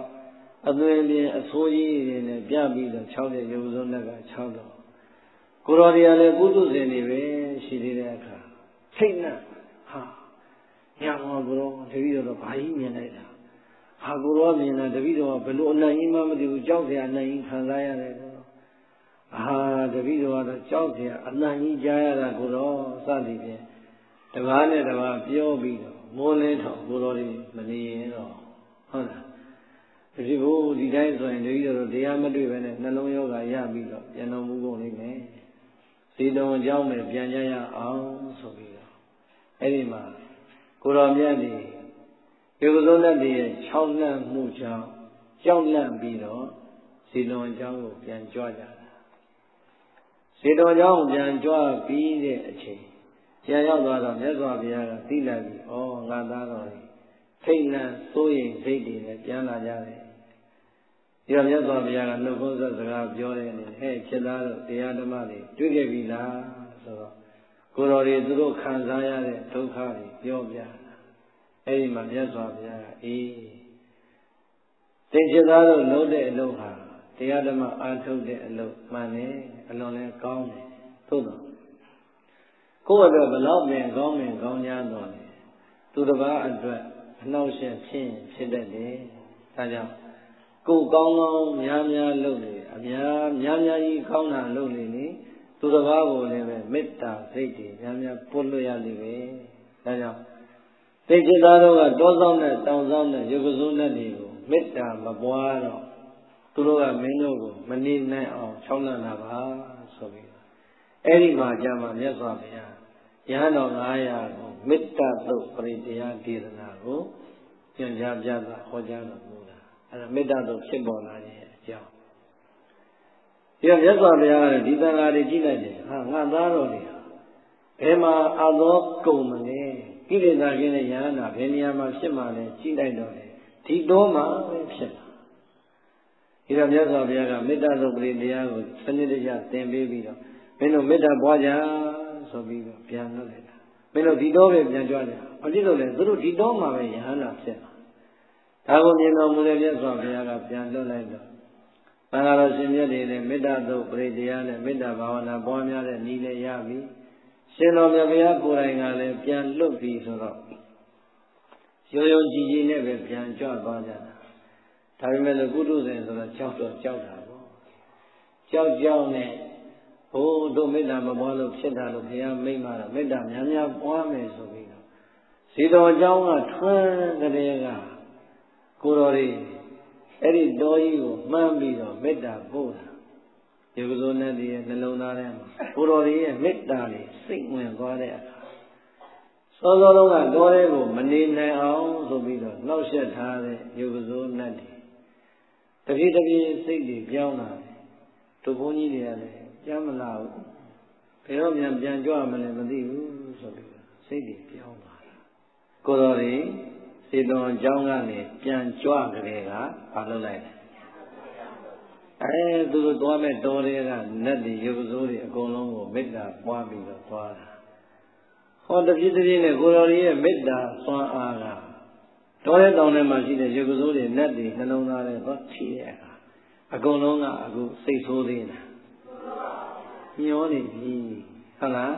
6အသွင်ပြင်အဆိုးကြီးတွေနဲ့ပြပြီးတော့6တဲ့ရုပ်စိုးနဲ့က6တော့ကိုတော်တွေကလည်းပုထုဇဉ်တွေပဲရှိသေးတဲ့အခါထိတ်နှံ့ဟာညာမောကိုတော်တပည့်တော်ဘာကြီးမြင်လိုက်တာဟာကိုတော်မြင်တာတပည့်တော်ကဘလို့အနိုင်ကြီးမှမသိဘူးကြောက်เสียအနိုင်ကြီးခံစားရတယ်ဟာတပည့်တော်ကတော့ကြောက်เสียအနိုင်ကြီးကြားရတာကိုတော်စသည်ဖြင့်တကားနဲ့တကားပြောပြီးတော့မိုးလင်းတော့ကိုတော်တွေမနေရင်တော့ဟုတ်လားဒီဘုဒီတိုင်းဆိုရင်တပည့်တော်တရားမတွေ့ဘဲနဲ့နှလုံးယောဂရပြီးတော့ပြန်တော်မူကုန်လိမ့်မယ်စီတော်အကြောင်းပဲပြန်ကြရအောင်ဆိုပြီးတော့အဲ့ဒီမှာကိုတော်မြတ်ဒီယုတ်ဆုံးတဲ့ဒီရဲ့6လန့်မှုကြောင့်ကြောက်လန့်ပြီးတော့စီတော်အကြောင်းကိုပြန်ကြွကြတာစီတော်အကြောင်းပြန်ကြွပြီးတဲ့အချိန်ပြန်ရောက်သွားတော့မြတ်စွာဘုရားကသိလိုက်ပြီဩငါသားတော်ထိတ်လန့်စိုးရိမ်စိတ်တွေနဲ့ပြန်လာကြတယ်ဒီတော့မြတ်စွာဘုရားကနှုတ်ခွန်းဆက်စကားပြောတဲ့အနေနဲ့ဟဲ့ဖြစ်သားတို့တရားဓမ္မတွေတွေ့ခဲ့ပြီလားဆိုတော့ကိုယ်တော်တွေသူတို့ခံစားရတဲ့ဒုက္ခတွေပြောပြတာအဲ့ဒီမှာမြတ်စွာဘုရားကအေးသင်ဖြစ်သားတို့လုပ်တဲ့အလုပ်ဟာတရားဓမ္မအားထုတ်တဲ့အလုပ်မှန်တယ်အလွန်လည်းကောင်းတယ်သို့တော့ကိုယ့်အတွက်ဘလောက်ပင်ကောင်း냐တော့လေသူတစ်ပါးအတွက်အနှောက်အယှက်ဖြစ်တတ်တယ်ဒါကြောင့်ကိုယ်ကောင်းများလုပ်နေအများကြီးကောင်းတာလုပ်နေလေသူတစ်ပါးကိုလည်းပဲမေတ္တာစိတ်တွေများပွတ်လွတ်ရလိမ့်မယ်ဒါကြောင့်သိက္ခာတော်ကတောဆောင်နဲ့တောင်ဆောင်နဲ့ယုတ်ကစိုးနဲ့တွေကိုမေတ္တာမပွားတော့သူတို့ကမင်းတို့ကိုမနေနိုင်အောင်ချောင်းလန့်လာပါဆိုပြီးအဲ့ဒီမှာကြာမှာမြတ်စွာဘုရားယဟန်တော်900ကိုမေတ္တာသုတ်ပရိတရားဒေသနာကိုညွှန်ကြားပြတာဟောကြားတော်မူတာအဲ့ဒါမေတ္တာသုတ်ဖြစ်ပေါ်လာတဲ့အကြောင်းဒီတော့မြတ်စွာဘုရားကဒီသံဃာတွေကြည့်လိုက်တယ်ဟာငါသားတော်တွေဘယ်မှာအသောကုန်မလဲကိလေသာကင်းတဲ့ယဟန်တာဘယ်နေရာမှာဖြစ်မှာလဲကြည့်လိုက်တော့လေဒီတော့မှပဲဖြစ်မှာဒီတော့မြတ်စွာဘုရားကမေတ္တာသုတ်ပရိတရားကိုစနစ်တကျသင်ပေးပြီးတော့မင်းတို့မေတ္တာပွားကြဆိုပြီးတော့ပြန်လုပ်လိုက်တာမင်းတို့ဒီတော့ပဲပြန်ကြွကြဘာဖြစ်လို့လဲသူတို့ဒီတော့မှပဲယဟန်တာဖြစ်မှာဒါကိုမြင်တော်မူတဲ့မြတ်စွာဘုရားကပြန်လွတ်လိုက်တော့သံဃာတော်ရှင်မြတ်တွေလည်းမေတ္တာသုတ်ပရိတရားနဲ့မေတ္တာဘာဝနာပွားများတဲ့နည်းနဲ့ရပြီရှင်တော်မြတ်ဘုရားကိုယ်တိုင်ကလည်းပြန်လွတ်ပြီဆိုတော့ယုံကြည်နဲ့ပဲပြန်ကြွသွားကြတာဒါပေမဲ့လို့ပုထုဇဉ်ဆိုတော့ကြောက်တာပေါ့ကြောက်နဲ့ဘိုးတို့မေတ္တာမပွားလို့ဖြစ်တာလို့ဘုရားမိန့်မှာတော့မေတ္တာများပွားမယ်ဆိုပြီးတော့ဇေတော်เจ้าကထွန်းကလေးကကိုတော်တွေအဲ့ဒီတော်ကြီးကိုမှန်းပြီးတော့မေတ္တာပို့တာယုတ်စိုးနဲ့ဒီရဲ့နှလုံးသားထဲမှာကိုတော်တွေရဲ့မေတ္တာတွေစိတ်ဝင်သွားတဲ့အခါစောစောလုံးကတော်တဲ့ကိုမနေနိုင်အောင်ဆိုပြီးတော့နှောက်ယှက်ထားတဲ့ယုတ်စိုးနဲ့တပြေးစိတ်တွေပြောင်းလာတယ်တို့ဘုန်းကြီးတွေကလည်းကြားမလာဘူးဘယ်တော့မှပြန်ကြွမလဲမသိဘူးဆိုပြီးစိတ်တွေပြောင်းလာတယ်ကိုတော်တွေစေတော်အကြောင်းကနေပြန်ကြွကြတဲ့ကဘာလုပ်လိုက်လဲသူတို့သွားမဲ့တော်တွေကနတ်တွေရုပ်စိုးတွေအကုန်လုံးကိုမေတ္တာပွားပြီးတော့သွားတာဟောတပြည့်တပြည့်နဲ့ကိုတော်ရဲ့မေတ္တာစွမ်းအားကတော်တဲ့တောင်ထဲမှာရှိတဲ့ရုပ်စိုးတွေနတ်တွေနှလုံးသားတွေသွားဖြည့်တဲ့အခါအကုန်လုံးကအခုစိတ်ဆိုးသေးတယ်ညှောနေပြီဟုတ်လား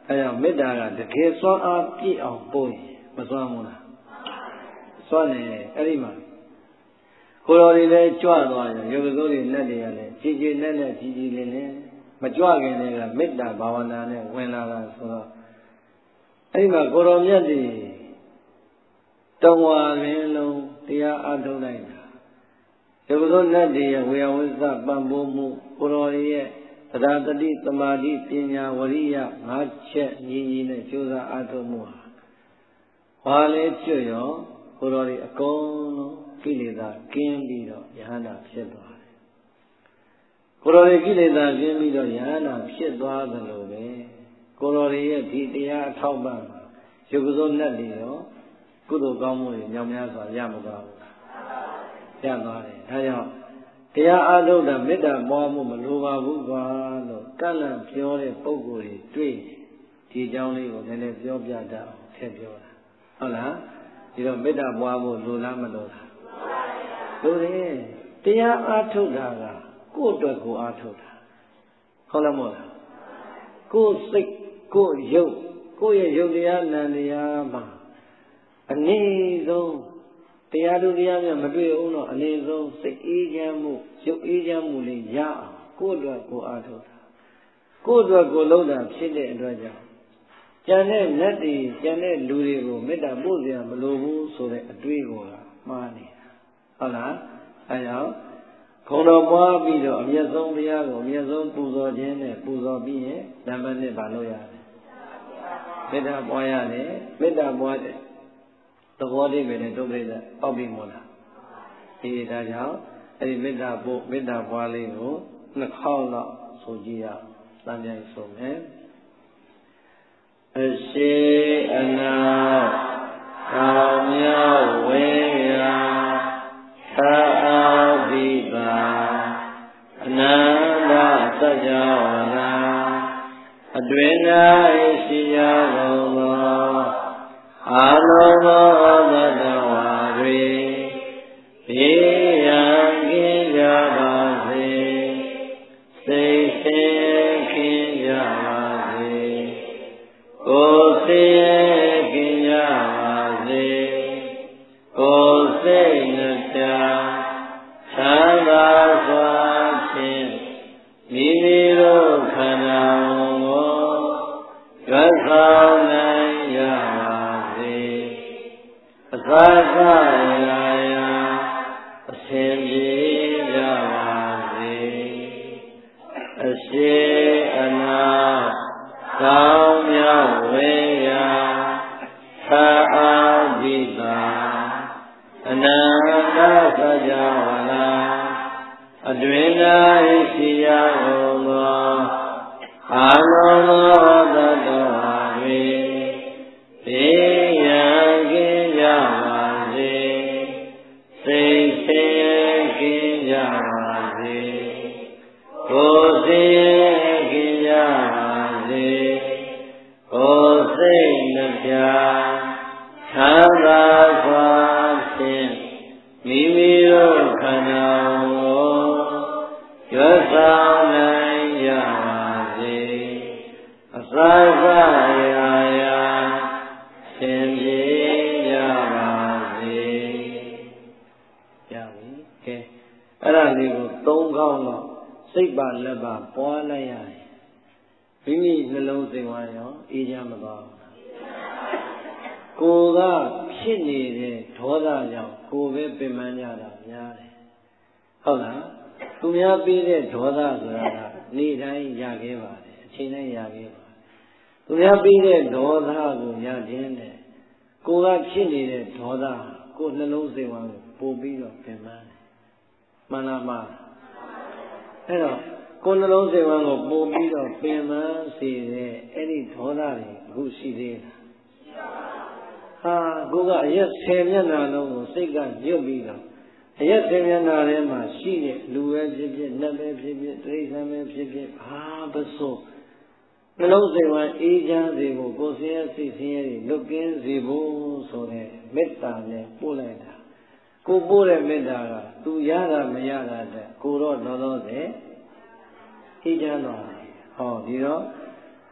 အဲမေတ္တာကတကယ်စွမ်းအားပြည့်အောင်ပို့ရင်မစွမ်းဘူးလားစွမ်းနေအဲ့ဒီမှာကိုယ်တော်တွေလည်းကြွသွားရင်ယောဂစိုးတွေလက်တွေကလည်းကြည်ကြည်နဲ့ကြီးကြီးလင်းလင်းမကြွခင်တည်းကမေတ္တာဘာဝနာနဲ့ဝင်လာတာဆိုတော့အဲ့ဒီမှာကိုယ်တော်မြတ်တွေတောင်းဝါရင်းလုံးတရားအားထုတ်လိုက်တာယောဂစိုးလက်တွေရဲ့ဝေယဝိသပံ့ပိုးမှုကိုယ်တော်ရဲ့တရားတတိသမာဓိပညာဝရိယ၅ချက်ညီညီနဲ့ကြိုးစားအားထုတ်မှုဟာလေးကျွတ်ရောကိုယ်တော်တွေအကုန်လုံးကိလေသာကင်းပြီးတော့ယဟန္တာဖြစ်သွားတယ်။ကိုယ်တော်တွေကိလေသာကင်းပြီးတော့ယဟန္တာဖြစ်သွားသလိုပဲကိုယ်တော်တွေရဲ့ဒီတရားအထောက်ပံ့မှာယုတ်စိုးနဲ့တွေရောကုသိုလ်ကောင်းမှုတွေညောင်များစွာရမှာပါဘူး။ရသွားတယ်။ဒါကြောင့်တရားအားထုတ်တာမေတ္တာပွားမှုမလိုပါဘူးကွာလို့ကန့်လန့်ပြောတဲ့ပုဂ္ဂိုလ်တွေတွေ့ဒီအကြောင်းလေးကိုလည်းပြောပြတတ်အောင်ထည့်ပြောတာဟုတ်လားဒီတော့မေတ္တာပွားဖို့လိုလားမလိုလားလိုတယ်တရားအားထုတ်တာကကိုယ့်အတွက်ကိုအားထုတ်တာဟုတ်လားမဟုတ်လားကိုယ်စိတ်ကိုယ်ရုပ်ကိုယ့်ရဲ့ရုပ်တရားနာမ်တရားမှာအနည်းဆုံးတရားသူတရားများမတွေ့အောင်တော့အနည်းဆုံးစိတ်အေးချမ်းမှုရုပ်အေးချမ်းမှုလေးရအောင်ကိုယ့်အတွက်ကိုအားထုတ်တာကိုယ့်အတွက်ကိုလုပ်တာဖြစ်တဲ့အတွက်ကြောင့်ကျန်တဲ့နတ်တွေကျန်တဲ့လူတွေကိုမေတ္တာပို့စရာမလိုဘူးဆိုတဲ့အတွေးကိုမှားနေတာဟုတ်လားအဲကြောင့်ခုံတော်ပွားပြီးတော့အမျက်ဆုံးတရားကိုအမျက်ဆုံးပူဇော်ခြင်းနဲ့ပူဇော်ပြီးရင်ဓမ္မနဲ့ဘာလို့ရလဲမေတ္တာပွားရတယ်မေတ္တာပွားတယ်သဘောတည်းပဲနဲ့ဒုက္ခိတအောက်ပြီးမို့လားဒီဒါကြောင့်အဲဒီမေတ္တာပို့မေတ္တာပွားလေးကိုနှစ်ခေါက်လောက်ဆိုကြည့်ရအောင်သံပြိုင်ဆိုမယ်အရှိအနာကောင်းမြောက်ဝေရာသာအာဘိပါအနန္တသัจ java လာအတွင်၌ရှိရကုန်သောအာလောသောသတ္တဝါတွေဘေးရန်ကင်းကြပါစေစိတ်ဆင်းခင်းကြပါစေကိုယ်ဆင်းခင်းကြပါစေကိုယ်စိတ်နှပြချမ်းသာစွာဖြင့်မိမိတို့ခန္ဓာကိုယ်ရွတ်ဆောင်နိုင်ကြပါစေအသာသာရာရာအစဉ်ပြေကြပါစေအရှိအနာကောင်းမြောက်ဝေရာသာအာဘိပါအနန္တသัจ java လာအတွင်၌ရှိရကုန်သောအာလောသောသတ္တဝါတွေဘေးရန်ကင်းကြပါစေစိတ်ဆင်းကင်းကြပါစေကိုယ်ဆင်းကင်းကြပါစေကိုယ်စိတ်နှပြချမ်းသာစွာဖြင့်မိမိတို့ခန္ဓာကိုယ်ရွတ်ဆောင်နိုင်ကြပါစေအစာစာရာရာဆင်ပြေကြပါစေရပြီကဲအဲ့ဒါလေးကို၃ခေါက်တော့စိတ်ပါလက်ပါပွားလိုက်ရတယ်မိမိနှလုံးစိတ်ဝါရောအေးချမ်းမသွားဘူးကိုယ်ကဖြစ်နေတဲ့ဒေါသကြောင့်ကိုယ်ပဲပင်ပန်းကြတာများတယ်ဟုတ်လားသူများပြီးတဲ့ဒေါသဆိုတာကနေ့တိုင်းရခဲ့ပါတယ်အချိန်တိုင်းရခဲ့ပါသူများပြီးတဲ့ဒေါသကိုရခြင်းနဲ့ကိုယ်ကဖြစ်နေတဲ့ဒေါသကိုယ်နှလုံးစိတ်ဝါကိုပို့ပြီးတော့ပင်ပန်းတယ်မှန်လားမအဲ့တော့ကိုယ်နှလုံးစိတ်ဝါကိုပို့ပြီးတော့ပင်ပန်းစေတဲ့အဲ့ဒီဒေါသတွေအခုရှိသေးလားဟာကိုကအရက်10မျက်နှာလုံးကိုစိတ်ကညှို့ပြီးတော့အရက်10မျက်နှာထဲမှာရှိတဲ့လူပဲဖြစ်ဖြစ်နတ်ပဲဖြစ်ဖြစ်တိရစ္ဆာန်ပဲဖြစ်ဖြစ်ဘာပစိုးနှလုံးစိတ်ဝမ်းအေးချမ်းစေဖို့ကိုယ်ဆင်းရဲစိတ်ဆင်းရဲတွေလွတ်ကင်းစေဖို့ဆိုတဲ့မေတ္တာနဲ့ပို့လိုက်တာကိုပို့တဲ့မေတ္တာကသူရတာမရတာတဲ့ကိုတော့လောလောဆယ်အေးချမ်းသွားတယ်ဟောဒီတော့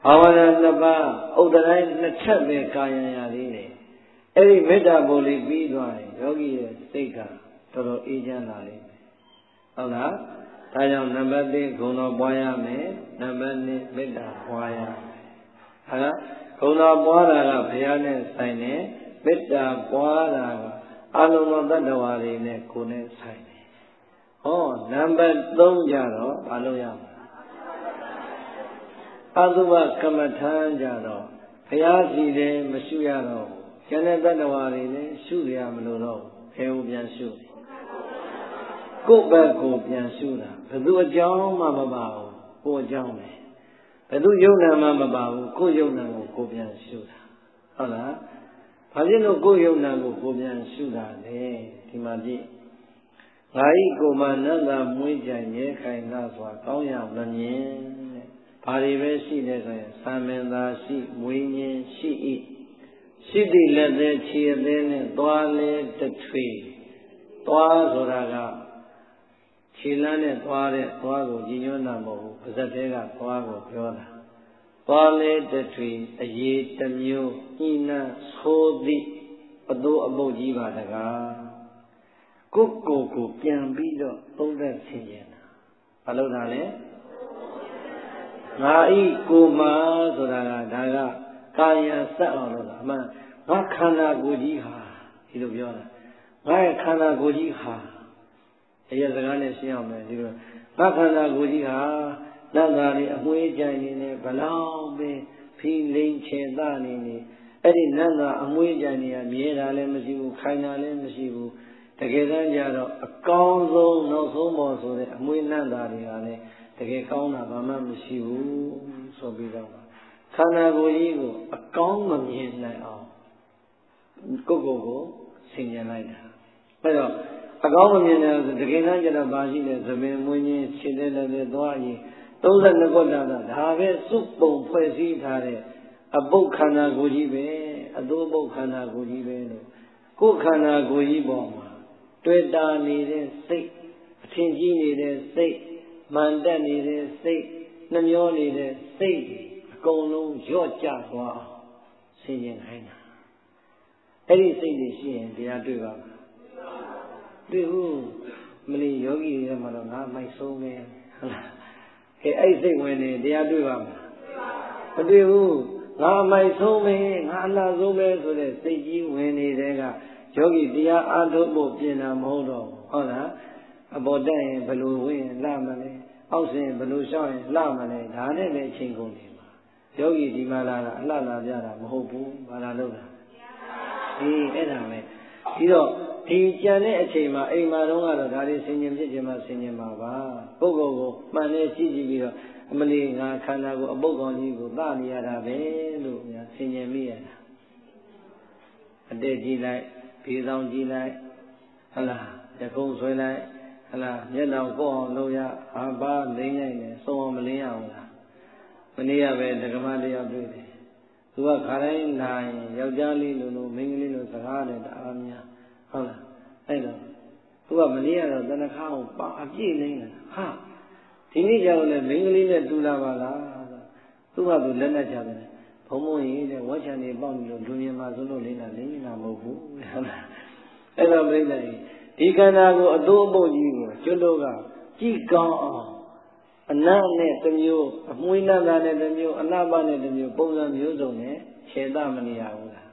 Bhavana Naba, Odarai, Natchabe Kaya Yari. Every metabolic Bidwai, Yogi, Seka, Toro Ijanari. Allah, Tayam Nabadi, Guna Boya me, Nabani, Meda, Boya. Allah, Guna Boya, Piane, Sine, Meda, Boya, Alumadawari, Nekune, Sine. Oh, number two Jaro, Aloyam. Aduba Kamatan Jaro, Payasi de Masuyaro, Janadawari, Suya Molo, Heubian Su. Go back, go Piansura, Padu a John Mamma, poor John. Padu Yona Mamma, go Yona, go Piansura. Allah, Padino go Yona, go Piansura, Timadi. Gai go manana muja ye kind of Toya Lanyan, Parivesi, Samenda, she, Winnie, she eat. She did let the children, Dwale the tree, Dwazoraga, Chilane, Dware, Dwago, Ginonamo, Zatega, Dwago, Yoda. Dwale the tree, a ye, the mu, Ina, Sodi, Ado Abojiva, the gar. Go, can be the older Siena. Hello, Dale. Nai Goma, Daga, Kaya Sala, Makana Gojiha, Hilobiona. Makana Gojiha. Here's the Gane Siam, Makana Gojiha, Nagari, a Muejani, Balambe, Feeling Chendani, Eddie Nana, a Muejani, Miera Lemasibu, Kaina Lemasibu. Together, a council, no so more so that Muinandari, the Gekona, Bama, Mishibu, so be done. Kanago, a common yin like all. Go, sing your night. But a common yin, the Genanga Baji, the Muni, Chile, the Dwai, those are the Godana, have a soup bone, Pesitare, a book Kanagojibe, a double Kanagojibe, Kukana Gojibo. Tweda needed sick, Tingy needed sick, Manda needed sick, Namyo needed sick, Gonu, Georgia, singing Hina. Anything they see and they are doing. Do Mali Yogi, my soul man. I say when they are doing. But do my soul man, Allah Zome, so that they give when they are. Yogi, dear Adobo Pina Modo, Hola, about day, Baloo, Lamane, Austin, Baloo Shine, Lamane, Dane, Chingo. Yogi di Malala, Lala Jara, Mohobu, Malaloda. He enemy. You know, he Jane Chima, Emaronga, Dari Singing Jima Sinima, Bogo, Mane Chiji, Malina, Kanago, Bogon, Bani Arabe, Singing Mia. A day G. Pizon Gilai, Allah, the Cold Swellai, Allah, Yellow Go, Loya, Abba, Lina, so Malia, Mania, the Gamadi of Duty. Who are Karain, Yajali, Lulu, Mingling, Sahara, Amia, Allah, I know. Who are Mania, then a cow, a gilling, ha. Tinija, Mingling, Dulavala, who are the Lena. Pomo is a watch and a bomb, Junior Mazuno, Lina, Mobu. Hello, Brenda. Tiganago, Adobo, Jodoga, Chica, a Nane, the new, a Muina, the new, a Nabane, the new, Bosan Yuzone, Shedamania.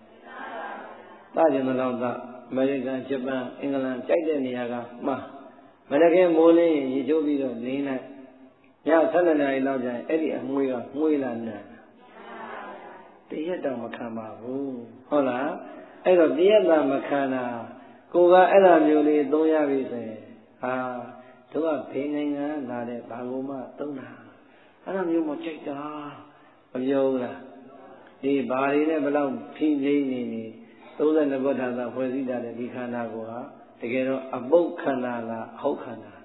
Tajamala, America, Japan, England, Chideniaga, Ma. Malagan Mole, Yijobi, Lina. Ya, Salana, I love that, Eddie, Muila. The Yada Makama, Hola, Edo Diana Makana, Goga Ella Muli, Doya, ah, to a painting, Nade, Baguma, Dona. I don't know what check the Yoga. The body never belonged, P. Those are the Godana, Wazida, the Vikana Goa, together a Bokana, Hokana.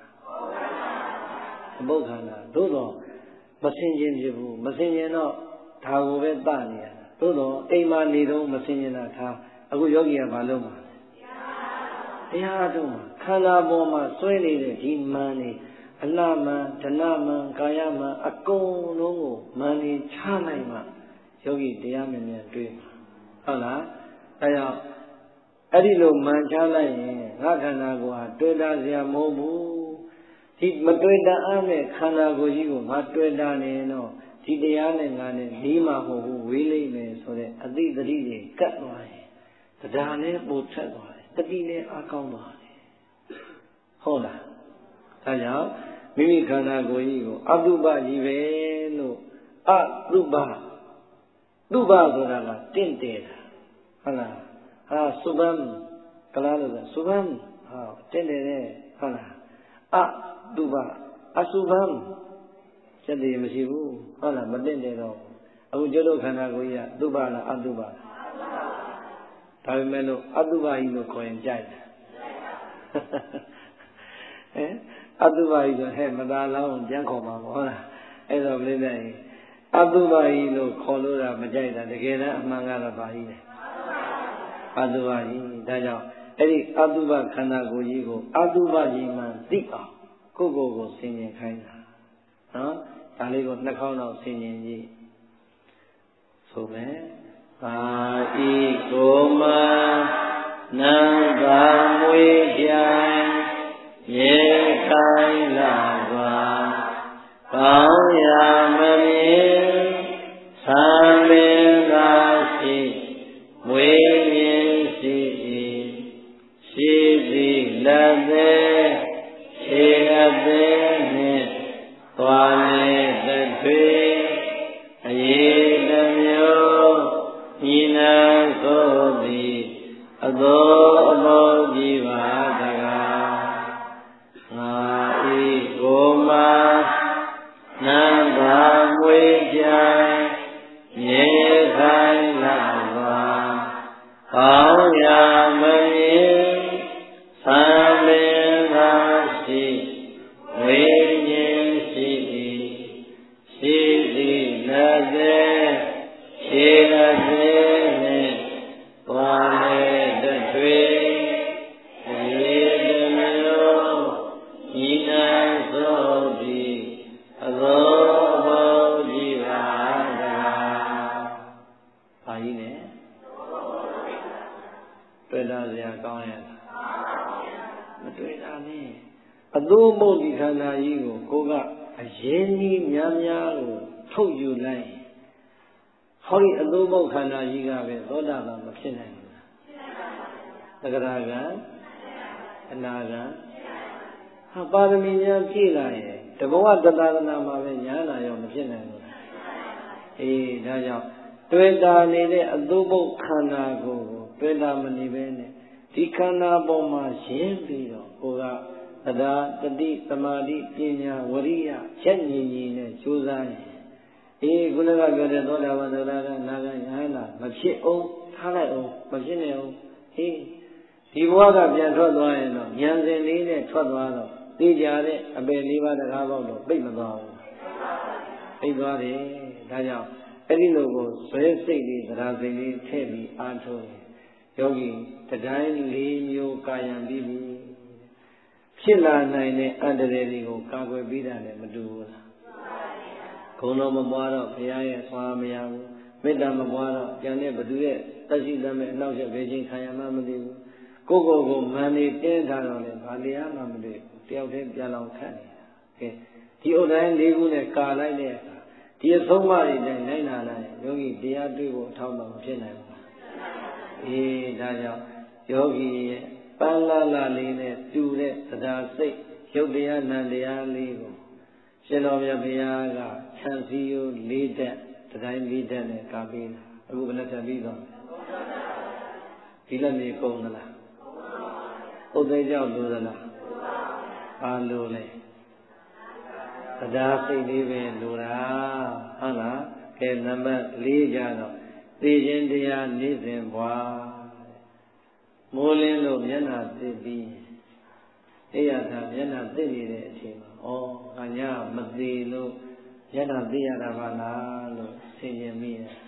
Bokana, Dodo, Massinjin, Massinjin. Tago Bania, Todo, Ema Nido, Massinina, a good yogi of Aloma. Yaduma, Kala Boma, Swelly, Jim Mani, အလှမှန်ဓနမှန်ကာယမှန်အကုန်လုံးကိုမန်နေချလိုက်မှယောဂီတရားမြင်မြင်တွေ့မှာဟုတ်လားအဲကြောင့်အဲ့ဒီလိုမှန်ချလိုက်ရင်ငါခန္ဓာကိုယ်ဟာတွေ့တာစရာမဟုတ်ဘူးဒီမတွေ့တာအားနဲ့ခန္ဓာကိုယ်ကြီးကိုငါတွေ့တာနေတော့ဒီတရားနဲ့ငါနဲ့လေးမှာမဟုတ်ဘူးဝေးလိမ့်မယ်ဆိုတဲ့အသိတတိတွေကတ်သွားရင်တရားနဲ့ပို့ထက်သွားတယ်တတိနဲ့အကောင်းသွားတယ်ဟုတ်လားဒါကြောင့်မိမိခန္ဓာကိုယ်ကြီးကိုအတုပကြီးပဲလို့အတုပတုပဆိုတာကတင့်တယ်တာဟုတ်လားဟာစုဗံကလားလို့ဆိုစုဗံဟာတင့်တယ်တဲ့ဟုတ်လားအတုပအစုဗံစက်တည်းမရှိဘူးဟုတ်လားမတင့်တယ်တော့အခုကျတို့ခန္ဓာကိုယ်ကြီးကတုပလားအတုပလားဒါပေမဲ့လို့အတုပကြီးလို့ခေါ်ရင်ကြိုက်တယ်ဟင်အတုပကြီးဆိုဟဲ့မသာလောင်းပြန်ခေါ်ပါဘောလားအဲ့တော့ပြိဿကြီးအတုပကြီးလို့ခေါ်လို့တာမကြိုက်တာတကယ်တမ်းအမှန်ကတော့ပါကြီးတယ်အတုပကြီးဒါကြောင့်အဲ့ဒီအတုပခန္ဓာကိုယ်ကြီးကိုအတုပကြီးမှသိအောင်ကိုယ့်ကိုယ်ကိုဆင်ញင်ခိုင်းတာနော်ဒါလေးကိုနှာခေါင်းတော့ဆင်ញင်ကြည့်ဆိုမယ်ပါဤကိုမနံသာမွေကြိုင်ရေခိုင်လာပါကောင်းရာမမြင်သံမင်းသာရှိမွေမြင်ရှိရှိသည်လက်သေးခြေအသေးနှင့်သွားနေတဲ့ထွေအရေးတစ်မျိုးညီနာဆိုသည်အသောအဘောကြီးပါတကားငါဤကိုမနန္တာမွေကြိုင်မြေခိုင်လာပါကောင်းရာမမြင်သံမင်းသာရှိဝိညာဉ်ရှိရှိသည်လက်သေးခြေအသေးနှင့်သွားနေတဲ့ထွေအရေးတစ်မျိုးညီနာဆိုသည်အသောဘောကြီးပါတကားဘာကြီးလဲတွေ့တာစရာကောင်းရဲ့မတွေ့တာနဲ့အသို့မဟုတ်ဒီခန္ဓာကြီးကိုကိုကအရင်ကြီးများများကိုထုတ်ယူလိုက်ဟောဒီအသို့မဟုတ်ခန္ဓာကြီးကပဲသောတာပန်မဖြစ်နိုင်ဘူးသက္ကရာကအနာဂံဟာပါရမီများပြည့်လာရင်တဘဝတသနာမှာပဲညာနာရောမဖြစ်နိုင်ဘူးအေးဒါကြောင့်တွေ့တာနေတဲ့အသို့မဟုတ်ခန္ဓာကိုတွေ့တာမနေပဲနဲ့ဒီခန္ဓာပေါ်မှာရှင်းပြီးတော့ကိုကတရားတတိသမာဓိပညာဝရိယချက်ညီညီနဲ့ကြိုးစားရင်အေးခုနကပြောတဲ့သောတာပန်သောတာကနာဂယဟနာမဖြစ်အောင်ထားလိုက်အောင်မဖြစ်နေအောင်အေးဒီဘဝကပြန်ထွက်သွားရင်တော့ဉာဏ်စဉ်လေးနဲ့ထွက်သွားတော့သိကြတဲ့အပေလေးပါးတရားပေါက်တော့ပိတ်မသွားဘူးပိတ်သွားတယ်ဒါကြောင့်အဲ့ဒီလိုကိုဇွဲစိတ်လေးတရားစိတ်လေးထည့်ပြီးအားထုတ်ရင်ယောဂီတိုင်းလေးမျိုးကာယံပြီးပြီဖြစ်လာနိုင်တဲ့အန္တရာယ်တွေကိုကာကွယ်ပြီးတာလည်းမတူဘူးလားဂုဏ်တော်မပွားတော့ဘုရားရဲ့ဆွာမရဘူးမေတ္တာမပွားတော့ကျန်တဲ့ဘသူရဲ့သက်ရှိသမဲ့အနောက်ချက်ဘယ်ချင်းခံရမှမသိဘူးကိုယ့်ကိုယ်မန်နေတင်းထားတော့လေဘာတရားမှမတွေ့တယောက်တည်းပြန်လောင်ခတ်နေတာကဲဒီဥဒ္ဒိုင်း၄ခုနဲ့ကာလိုက်တဲ့အခါဒီအဆုံးအမတွေနဲ့နိုင်လာလိုက်ယောဂီတရားတွေ့ဖို့အထောက်အပံ့မဖြစ်နိုင်ဘူးအေးဒါကြောင့်ယောဂီရဲ့ပန်းလာလာလေးနဲ့တူတဲ့တရားစိတ်ရုပ်တရားနံတရားလေးကိုရှင်တော်မြတ်ဘုရားကခြံစည်းရိုး၄တက်တိုင်း၄တက်နဲ့ကာပေးတာအခုဘယ်နဲ့ဆက်ပြီးတော့ဒီလက်မြေကုန်သလားဥသိကြောက်လို့သလားဘာလို့လဲတရားစိတ်လေးပဲလိုတာဟုတ်လားကဲနံပါတ်၄ကြတော့သိခြင်းတရားနေ့စဉ်ပွားမိုးလင်းလို့မျက်နှာသိပြီးအဲ့ရတာမျက်နှာသိနေတဲ့အချိန်မှာဩငါညမသိလို့မျက်နှာသိရတာပါလားလို့ဆင်ခြင်မိတယ်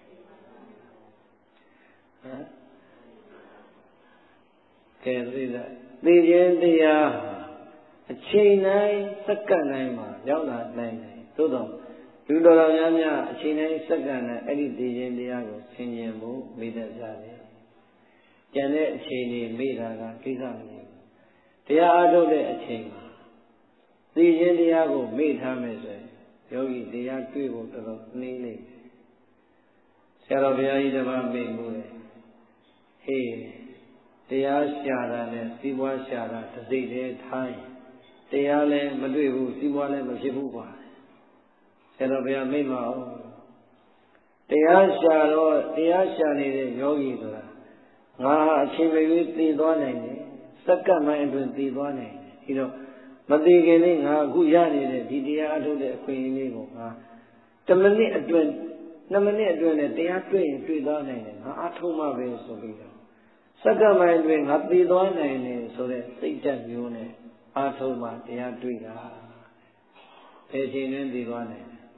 ဟမ်ကဲသိခြင်းတရား chain nine, second nine, Yona nine, Todo. You don't have a chain nine, second, anything in the Ago, senior move, made a Zali. Janet chain made a Kizami. They are out of a chain. The Indiago made Hamas, Yogi, they are people to Nili. Sarabia Idama made Mure. Hey, they are Shara and Siwa Shara to see their time. They are Madhu, Siwale, Mashibuba. Sarabia made my own. They are Shara, they are Shani, Yogi. Achieve the one, second mind with the one. You know. Matigating Guyani, Didia to the Queen. The minute adwin, the minute adwin, they are trained 3,000. Atoma base of it. Second mind wing up the one, so that Satan unit, Atoma, they are doing. Taking in the one.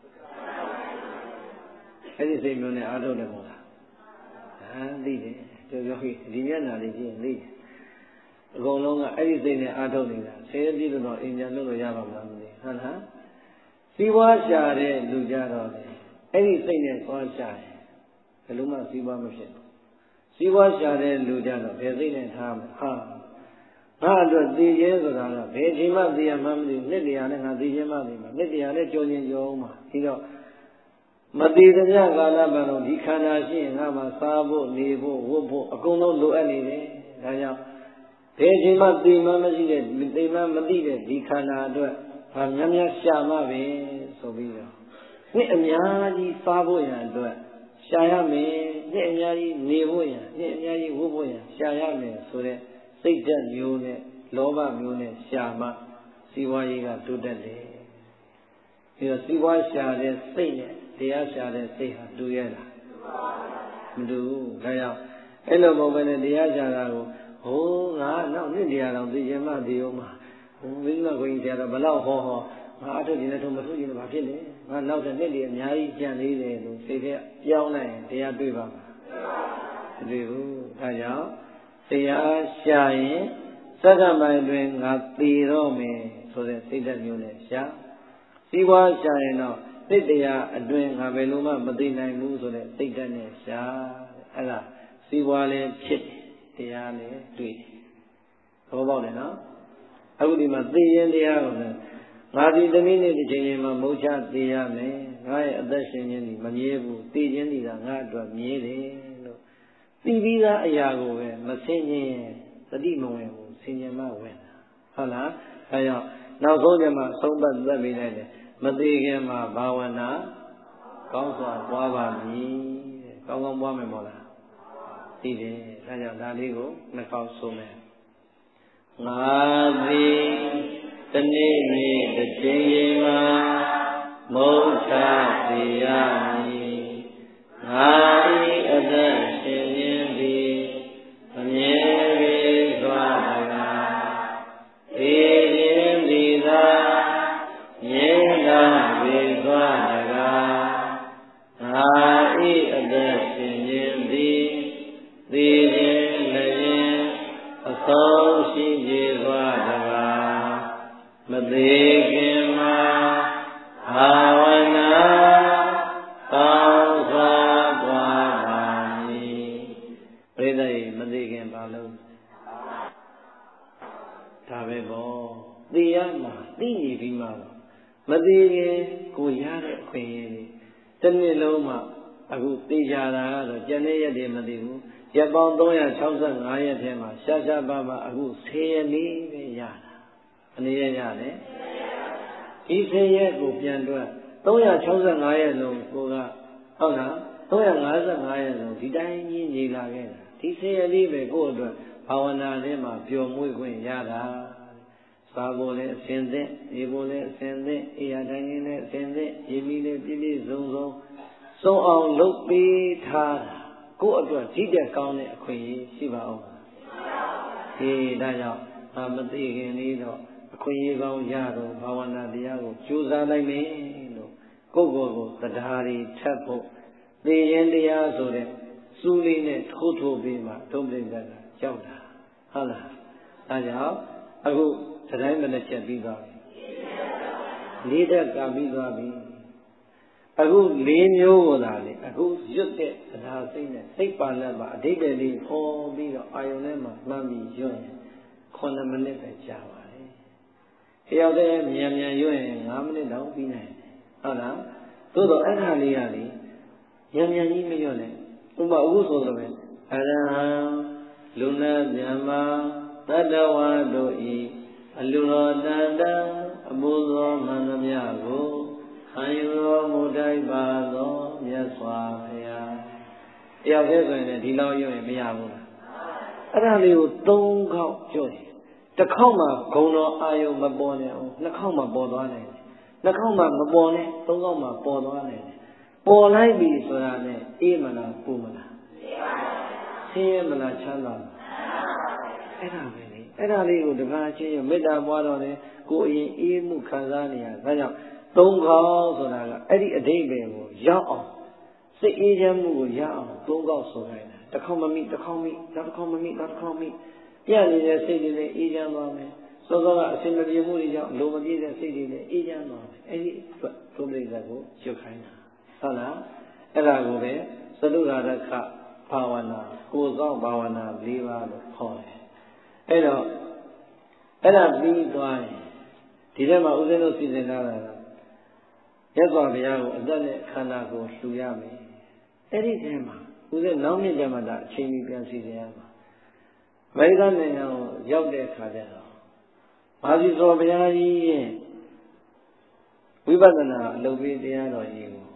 Anything on the Adonai. And the Diana, the lead. Go long, everything I told you. Say, did not in your little Yama. Siwa Share, Lujaro. Anything that was shy. The Luma Siwa machine. Siwa Share, Lujaro. Everything and harm. The years of our Vejima, the Amam, Lydia, and the Yamama, Lydia, Johnny Yoma. You know, Madina Galabano, Dikanashi, Nama, Sabo, Nebo, Wobo, Agono, do anything. Pejima, the Mamma, the Mamma, the Canada, Hamya Shama, so be it. Niamyadi, Faboya, Shayame, Niamyadi, Nevoya, Niamyadi, Woboya, Shayame, so that Satan Mune, Lova Mune, Shama, Siwaiga to the day. You see why Shade say it, they are Shade say her together. Do, Gaya, hello, moment, and the Ajaro. Oh, now, India, the Yama, the Yoma. We are going to have a Balau, after dinner to Masuji, now the Nili and Yai Jani, say they Yauna, they are Biva. Do, Kaya, they are shy, Sagama doing a Pirome, so that Satan unit, Sha. Siwa shy now, they are doing a Veluma, Madina moves so that Satan is Sha. Allah, Siwale Chit. They are doing. How about it now? I would be my 3 years the hour. Madi the minute the Jayama Mocha, the Yame, I at the Shin, Maniebu, Tijan, Nagua, Miele, Pivida Ayago, Massini, the Demo, Sinema, Hala, Aya, now Zodiama, so bad the minute, Madigama, Bawana, Kausa, Wava, Kawan Wamemola. Ide, Raja Daligo, Nakau Sume. Nazi, the name, the Jayama, Mota, the Yami, Nai, other Shindi, Neri, Zwaga, Edin, Lida, Yena, Vizwaga, Nai, other Shindi. So she gave Madhigima Havana Kausabhavani. Reday Madhigim Balu Tabebo Diyama Dini Bima Madhigim Kuyare Queen Taniloma Agu Tijara, Janaya de Madibu. Yapon Doya Chausan Ayatema, Shasha Baba Agu, Sayani Yana. And the Yane. He say, Yago Piandra, Doya Chausan Ayano, Goga, Ona, Doya Nazan Ayano, Didani Nila. He say, I leave a good Pawana Lema, Pure Muguin Yada. Sabole, send it, Ebole, send it, Yadangine, send it, Yemile, Bibi, Zonzo. So on look be tired. Go to a teacher count a queen, Shiva. He died out. I'm a thing a queen go Yado, Pawana Diago, choose I like me. Go, the Dari, Chapel. The India so that Sulin, Toto Bima, don't bring that. Jauda. Allah. Died out. အခုတိုင်းမနဲ့ချက်ပြီးသွားပြီ၄တက်ကပြီးသွားပြီအခု၄မျိုးကိုသာလေအခုရွတ်တဲ့တရားစိတ်နဲ့စိတ်ပါဠိပါအဓိပ္ပာယ်လေးဟောပြီးတော့အာယုန်ထဲမှာမှန်ပြီးရွတ်ရင်9မိနစ်ပဲကြာပါတယ်တယောက်တည်းမြန်မြန်ရွတ်ရင်9မိနစ်တောင်ပြီးနိုင်တယ်ဟုတ်လားသို့တော့အဲ့ဒါလေးကလေမြန်မြန်ကြီးမရွတ်နဲ့ဥပမာအခုဆိုလိုပဲအရဟံလူနာမြတ်မာတတ္တဝါတို့ဤအလူတော်တန်တံအမှုသောမှန်သမျှကိုခံယူတော်မူတိုက်ပါသောမြတ်စွာဘုရားတယောက်တည်းဆိုရင်ဒီလောက်ရွတ်ရင်မရဘူးလားအဲ့ဒါလေးကို3ခေါက်ရွတ်ရင်တစ်ခေါက်မှဂုံတော်အာယုံမပေါ်နဲ့အောင်နှစ်ခေါက်မှပေါ်သွားနိုင်တယ်နှစ်ခေါက်မှမပေါ်နဲ့3ခေါက်မှပေါ်သွားနိုင်တယ်ပေါ်လိုက်ပြီဆိုတာနဲ့အေးမလားပူမလားဆင်းရဲမလားချမ်းသာမလားအဲ့ဒါပဲလေအဲ့ဒါလေးကိုတခါချင်းရမေတ္တာပွားတော့တယ်ကိုယ်အရင်အေးမှုခံစားနေရဒါကြောင့်3ခေါက်ဆိုတာကအဲ့ဒီအဓိပ္ပာယ်ကိုရောက်အောင်စိတ်အေးချမ်းမှုကိုရအောင်3ခေါက်ဆိုခိုင်းတာတစ်ခေါက်မမိတစ်ခေါက်မိနောက်တစ်ခေါက်မမိနောက်တစ်ခေါက်မိပြည့်နေတဲ့စိတ်တွေလည်းအေးချမ်းသွားမယ်စောစောကအစင်မပြေမှုတွေကြောင့်လိုမပြေတဲ့စိတ်တွေလည်းအေးချမ်းသွားမယ်အဲ့ဒီအတွက်ဒုပ္ပရိသတ်ကိုရွတ်ခိုင်းတာဟုတ်လားအဲ့ဒါကိုပဲသတုရရခဘာဝနာကိုယ်ဆောင်ဘာဝနာ၄ပါးလို့ခေါ်တယ်အဲ့တော့အဲ့ဒါပြီးသွားရင်ဒီထဲမှာဦးဇင်းတို့စီစဉ်ထားတာကမြတ်စွာဘုရားကိုအသက်နဲ့ခန္ဓာကိုယ်လှူရမယ်အဲ့ဒီထဲမှာဦးဇင်းနောက်နှစ်ကျမှတာအချိန်ကြီးပြန်စီစဉ်ရမှာအမေရိကန်နိုင်ငံကိုရောက်တဲ့အခါကျတော့မာသီသောဘုရားကြီးရဲ့ဝိပဿနာအလုပ်ပေးတရားတော်ကြီးကို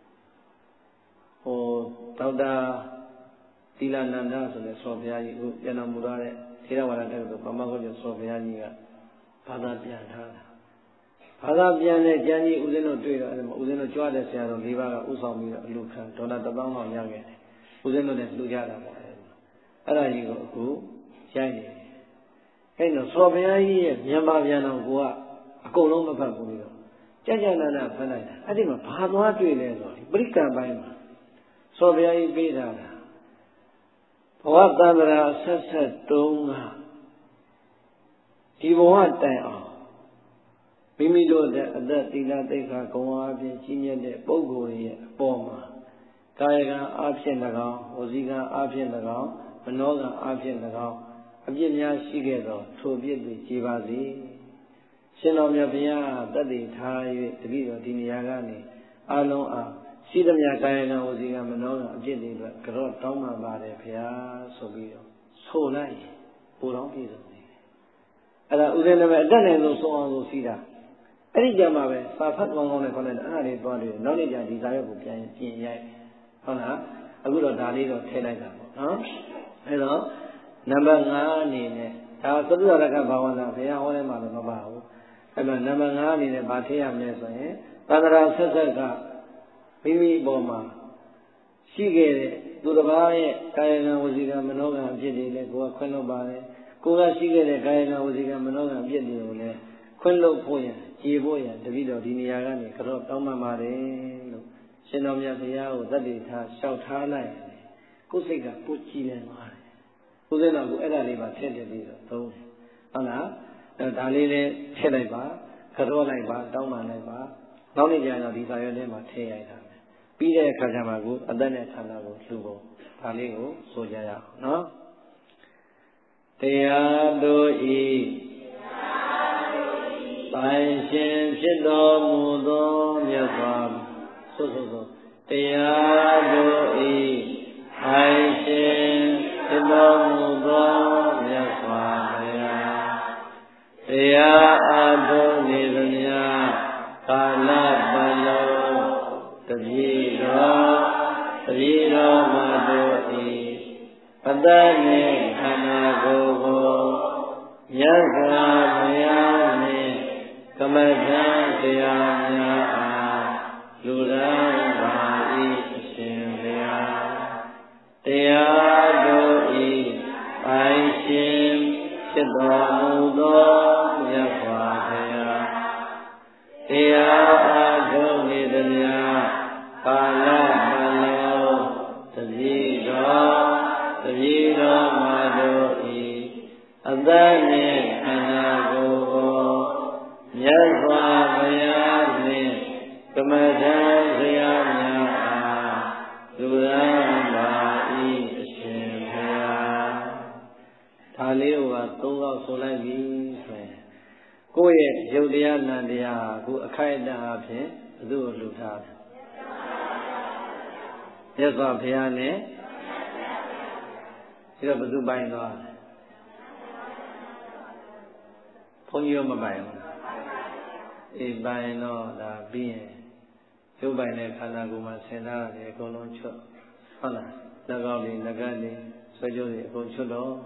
ဒေါက်တာသီလနန္ဒဆိုတဲ့သောဘုရားကြီးကိုပြန်တော်မူထားတဲ့ထေရဝါဒတဲ့ပမဂ္ဂကျော်သောဘုရားကြီးကဘာသာပြန်ထားတာဘာသာပြန်တဲ့ကျမ်းကြီးဦးဇင်းတို့တွေ့တော့အဲ့မှာဦးဇင်းတို့ကြွားတဲ့ဆရာတော်၄ပါးကဥဆောင်ပြီးတော့အလူခံဒေါ်လာ1000လောက်ရခဲ့တယ်ဦးဇင်းတို့လည်းလှူကြတာပေါ့အဲ့ဒါကြီးကိုအခုရိုက်နေတယ်အဲ့တော့သောဘုရားကြီးရဲ့မြန်မာပြန်တော်ကအကုန်လုံးမဖတ်ဘူးလို့ကြကြနာနာဖတ်လိုက်တာအဲ့ဒီမှာဘာသွားတွေ့လဲဆိုတော့ပရိက္ခပိုင်းမှာသောဘုရားကြီးပေးတာဘဝတန္တရာဆက်ဆက်တုံးကဒီဘဝတိုင်အောင်မိမိတို့တဲ့အသက်သီလသိက္ခာဂုဏ်အားဖြင့်ကြီးမြတ်တဲ့ပုဂ္ဂိုလ်ရဲ့အပေါ်မှာကာယကံအားဖြင့်၎င်းဝစီကံအားဖြင့်၎င်းမနောကံအားဖြင့်၎င်းအပြစ်များရှိခဲ့သောထိုအပြစ်တွေကြည်ပါစေရှင်တော်မြတ်ဘုရားတတ်သိထား၍တပည့်တော်ဒီနေရာကနေအလုံးအားရှိသမျှကာယကံဝစီကံမနောကံအပြစ်တွေအတွက်ကြော့တောင်းပန်ပါတယ်ဘုရားဆိုပြီးတော့ဆိုလိုက်ပူတော်ပြည့်စုံနေတယ်အဲ့ဒါဥဒိနမေအတတ်နိုင်ဆုံးဆုံးအောင်လို့စီးတာအဲ့ဒီကြမှာပဲစာဖတ်ကောင်းကောင်းနဲ့ခေါ်လိုက်တာအဲ့ဒါလေးသွားတယ်နောက်နေ့ကျဒီစာရွက်ကိုပြန်ပြင်ရိုက်ဟုတ်လားအခုတော့ဒါလေးတော့ထည့်လိုက်တာပေါ့နော်အဲ့တော့နံပါတ်5အနေနဲ့ဒါသတုရကဘာဝနာဘုရားဟောထဲမှာတော့မပါဘူးအဲ့တော့နံပါတ်5အနေနဲ့ဗာထည့်ရမယ်ဆိုရင်သန္တရာဆက်ဆက်ကမိမိအပေါ်မှာရှိခဲ့တဲ့သူတစ်ပါးရဲ့ကာယကံဝစီကံမနောကံအဖြစ်တွေလည်းကိုယ်ကခွင့်လွှတ်ပါတယ်ကိုယ်ကရှိခဲ့တဲ့ကာယကံဝစီကံမနောကံအဖြစ်တွေကိုလည်းခွင့်လွှတ်ဖို့ရကြေဖို့ရတပည့်တော်ဒီနေရာကနေကြော့တောင်းပန်ပါတယ်လို့ရှင်တော်မြတ်ဘုရားကိုသတ္တိထားလျှောက်ထားလိုက်ကိုယ်စိတ်ကပိုကြည်လင်သွားတယ်ကိုယ်စိတ်တော်ကိုအဲ့ဒါလေးပါထည့်တယ်ပြီးတော့သုံးတယ်ဟုတ်လားဒါလေးလည်းထည့်လိုက်ပါကြော့လိုက်ပါတောင်းပန်လိုက်ပါနောက်နေ့ကျရင်တော့ဒီစာရွက်ထဲမှာထည့်ရိုက်တာပဲပြီးတဲ့အခါကျမှကိုအသက်နဲ့ခန္ဓာကိုလှူဖို့ဒါလေးကိုဆိုကြရအောင်နော်တရားတို့ဤပိုင်ရှင်ဖြစ်တော်မူသောမြတ်စွာဆိုတရားတို့ဤပိုင်ရှင်ဖြစ်တော်မူသောမြတ်စွာဘုရားတရားအားထုတ်နေသမျှကာလပတ်လုံးတပည့်တော်မှာတို့ဤအတ္တနှင့်ခန္ဓာကိုယ်ကိုမြတ်စွာဘုရားနှင့်ကမ္မထံဆရာများအားလူရန်ပါ၏အရှင်ဘုရားတရားတို့ဤပိုင်ရှင်ဖြစ်တော်မူသောမြတ်စွာဘုရားတရားအားထုတ်နေသမျှကာလပတ်လုံးတပည့်တော်မှာတို့ဤအသက်နှင့်ခန္ဓာ Kamadhaya Duramba Ishaya Taliwa Tunga Solagi Koye Yodia Nadia, who Akaida Ape, do Luta. Yes, Apiane. You have to buy no. Ponyo Mabile. A buy no, the being. You buy the Kanaguma Sena, the Coloncho. Hala, Nagadi, Nagadi, Swajoli, Conchulo,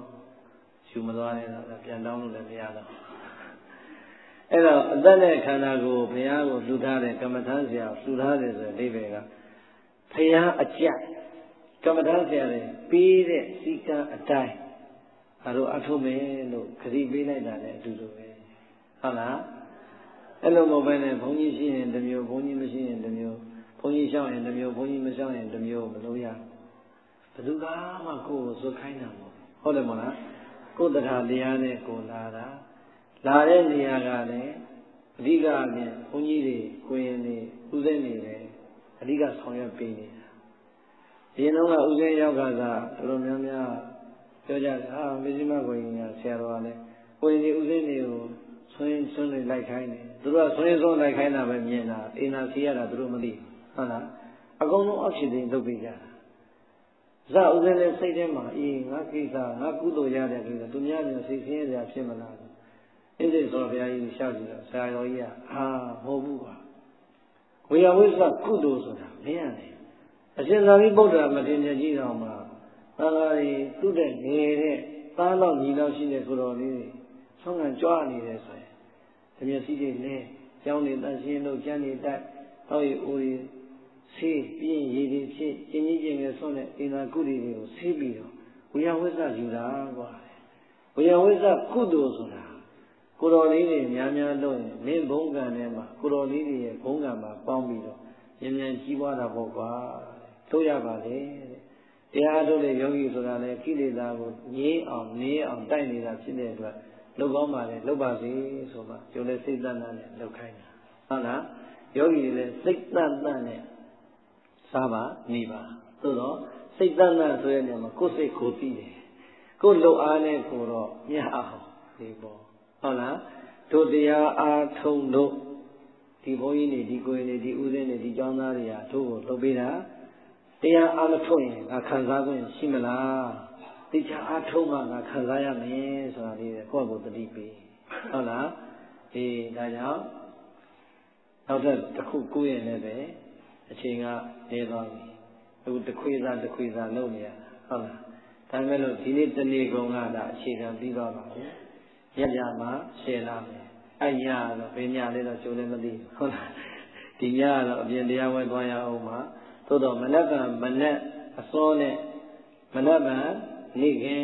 Shumadana, the Piano, the Piano. အဲ့တော့အသက်နဲ့ခန္ဓာကိုယ်ဘုရားကိုလှူထားတဲ့ကမ္မထာဆရာလှူထားတယ်ဆိုတဲ့အိဗေကဘုရားအကြကမ္မထာဆရာတွေပေးတဲ့စီကံအတိုင်းငါတို့အထုမယ်လို့ခရီးပေးလိုက်တာလည်းအတူတူပဲဟုတ်လားအဲ့လိုမဟုတ်ဘဲနဲ့ဘုန်းကြီးရှိရင်တစ်မျိုးဘုန်းကြီးမရှိရင်တစ်မျိုးဘုန်းကြီးရှောင်းရင်တစ်မျိုးဘုန်းကြီးမရှောင်းရင်တစ်မျိုးမလို့ရဘယ်သူကမှကိုယ်ကိုစွတ်ခိုင်းတာမဟုတ်တယ်မဟုတ်လားကိုယ်တရားတရားနဲ့ကိုယ်လာတာလာတဲ့နေရာကလည်းအဓိကအပြင်ဘုန်းကြီးတွေကိုရင်နေဥစဉ်နေတယ်အဓိကဆောင်ရွက်ပေးနေတာဒီတော့ကဥစဉ်ရောက်ကစားတော်တော်များများပြောကြတယ်မစ္စည်းမကိုရင်ကဆရာတော်ကလည်းကိုရင်ဒီဥစဉ်တွေကိုဆွင်းနေလိုက်ခိုင်းတယ်သူတို့ကဆွင်းလိုက်ခိုင်းတာပဲမြင်တာအိမ်သာစီရတာသူတို့မသိဟုတ်လားအကုန်လုံးအောက်ရှိသိလုပ်ပေးကြတာဇာဥစဉ်နဲ့စိတ်ထဲမှာအေးငါကိစ္စငါကုသိုလ်ရတဲ့ကိစ္စသူများမျိုးစိတ်ဆင်းရဲဖြစ်မလားအဲ့ဒီဆိုဘုရားကြီးရှောက်ကြည့်တော့ဆရာတော်ကြီးကမဟုတ်ဘူးကွာဝေယဝိသကုသိုလ်ဆိုတာမင်းရတယ်အရှင်သာရိပုတ္တရာမထေရကြီးတော်မှာသာသာကြီးသူ့တဲ့ငယ်တဲ့သားတော်ညီတော်ရှိတဲ့ကိုတော်လေးတွေဆုံးခံကြွားနေတယ်ဆိုရင်ဒီမျက်စိတွေလဲကျောင်းနေတန်ရှင်းလို့ကျမ်းနေတိုက်တော့ရီအိုရီဆေးပြင်းရည်တွေဖြစ်ကျင်းကြီးကျင်းငယ်ဆုံးတဲ့အိန္ဒာကုတိတွေကိုဆေးပြီးတော့ဝေယဝိသယူတာကွာဝေယဝိသကုသိုလ်ဆိုတာကိုတော်လေးတွေများများလို့ရင်မင်းဘုံကံထဲမှာကိုတော်လေးတွေရဲ့ဘုံကံမှာပေါင်းပြီးတော့ဉာဏ်ဉာဏ်ကြီးပွားတာပေါ့ကွာတို့ရပါလေတရားတို့တဲ့ယောဂီဆိုတာလေကိလေသာကိုငြိမ်းအောင်နေအောင်တိုက်နေတာဖြစ်တဲ့အတွက်လုပ်ကောင်းပါလေလုပ်ပါစေဆိုမှကျိုးလေစိတ်တန်တန်နဲ့လုပ်ခိုင်းတာဟုတ်လားယောဂီတွေလည်းစိတ်တန်တန်နဲ့စားပါနေပါသို့တော့စိတ်တန်တန်ဆိုတဲ့နေရာမှာကိုယ်စိတ်ကိုသိတယ်ကိုယ်လှုပ်အားနဲ့ကိုတော့မြတ်အောင်ဒီပေါ့ဟုတ်လားတို့တရားအားထုံတို့ဒီဘုန်းကြီးတွေဒီကိုယ်တွေဒီဥစဉ်တွေဒီကျောင်းသားတွေဟာတို့ကိုလုပ်ပေးတာတရားအားမထုံရင်ငါခံစားခွင့်ရှိမလားတရားအားထုံမှငါခံစားရမယ်ဆိုတာလေးကိုယ့်ကိုယ်သတိပေးဟုတ်လားဒီဒါကြောင့်နောက်ထပ်တစ်ခုကိုယ့်ရဲ့လည်းပဲအချိန်ကနေသွားပြီအခုတစ်ခွေစားလုပ်နေရတာဟုတ်လားဒါပေမဲ့လို့ဒီနေ့တနေ့ကုန်ကဒါအခြေခံပြီးသွားပါပြီရကြမှာရှယ်လာမယ်အဲ့ညတော့ဘယ်ညလဲတော့ကျိုးလည်းမသိဟုတ်လားဒီညတော့အပြင်တရားဝဲသွားရအောင်မှာသို့တော့မနက်ကမနက်အစောနဲ့မနက်ကနေ့ခင်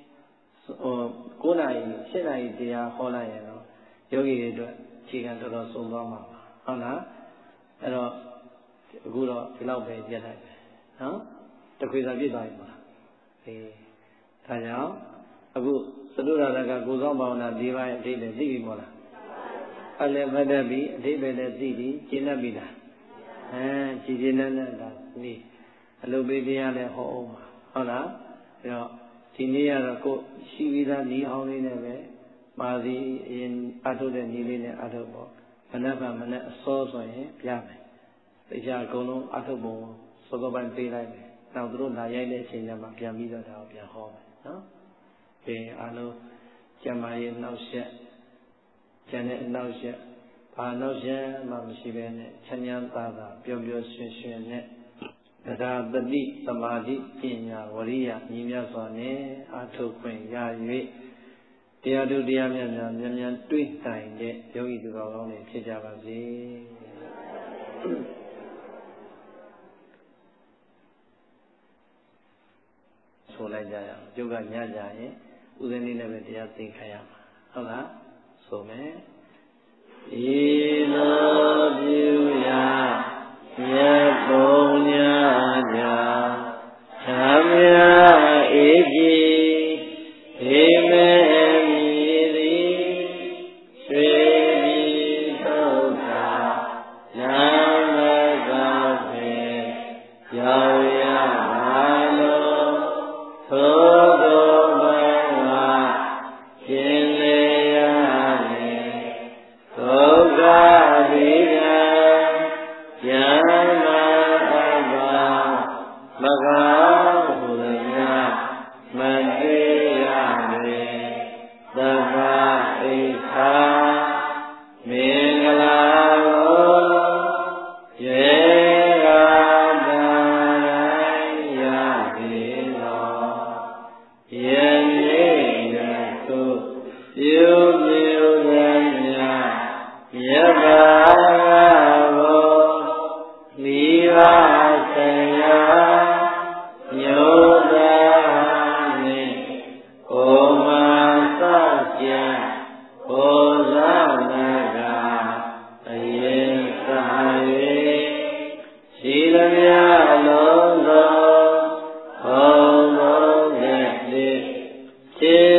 9 နာရီ10 နာရီတရားဟောလိုက်ရင်တော့ယောဂီတွေအတွက်အခြေခံတော်တော်ဆုံးသွားမှာပါဟုတ်လားအဲ့တော့အခုတော့ဒီလောက်ပဲပြတ်လိုက်ပဲနော်တခွေစာပြည့်သွားပြီမလားအေးဒါကြောင့်အခုသတုရတကကိုယ်ဆောင်ဘာဝနာ၄ပါးရဲ့အဓိပ္ပာယ်သိပြီမို့လားအလည်းမတတ်ပြီအဓိပ္ပာယ်လည်းသိပြီကျင့်တတ်ပြီလားကြည်ကျင်တဲ့ဒါနေအလုပ်ပေးတရားလည်းဟောအောင်ပါဟုတ်လားအဲ့တော့ဒီနေ့ကတော့ကိုရှိပြီးသားဤအောင်လေးနဲ့ပဲပါစီအရင်အထုတ်တဲ့ဤလေးနဲ့အထုတ်ပေါ့မနက်အစောဆိုရင်ပြမယ်တရားအကုန်လုံးအထုတ်ပုံစောစောပိုင်းပေးလိုက်မယ်နောက်သူတို့လာရိုက်တဲ့အချိန်ကျမှပြန်ပြီးတော့ဒါကိုပြန်ဟောမယ်နော်ဒီအားလုံးကျမ်းမာရေးနှောက်ယှက်ကျန်တဲ့အနှောက်ယှက်ဘာနှောက်ယှက်မှမရှိဘဲနဲ့ချမ်းချမ်းသာသာပျော်ပျော်ရွှင်ရွှင်နဲ့တရားတတိသမာဓိပညာဝရိယညီမြတ်စွာနဲ့အာထုတ်ခွင့်ရ၍တရားတို့တရားများများမြန်တွေ့နိုင်တဲ့ယောဂီသူတော်ကောင်းတွေဖြစ်ကြပါစေဆိုလိုက်ကြရအောင်ကျုပ်ကညကြရင်ဥစဉ်လေးနဲ့ပဲတရားသိခိုင်းရမှာဟုတ်လားဆိုမယ်ဤလိုပြုရာမြတ်ဘုံညာကြသမယအေပြီဧမေမိတိရွှေပြည်ဒုက္ခနာမ Yeah.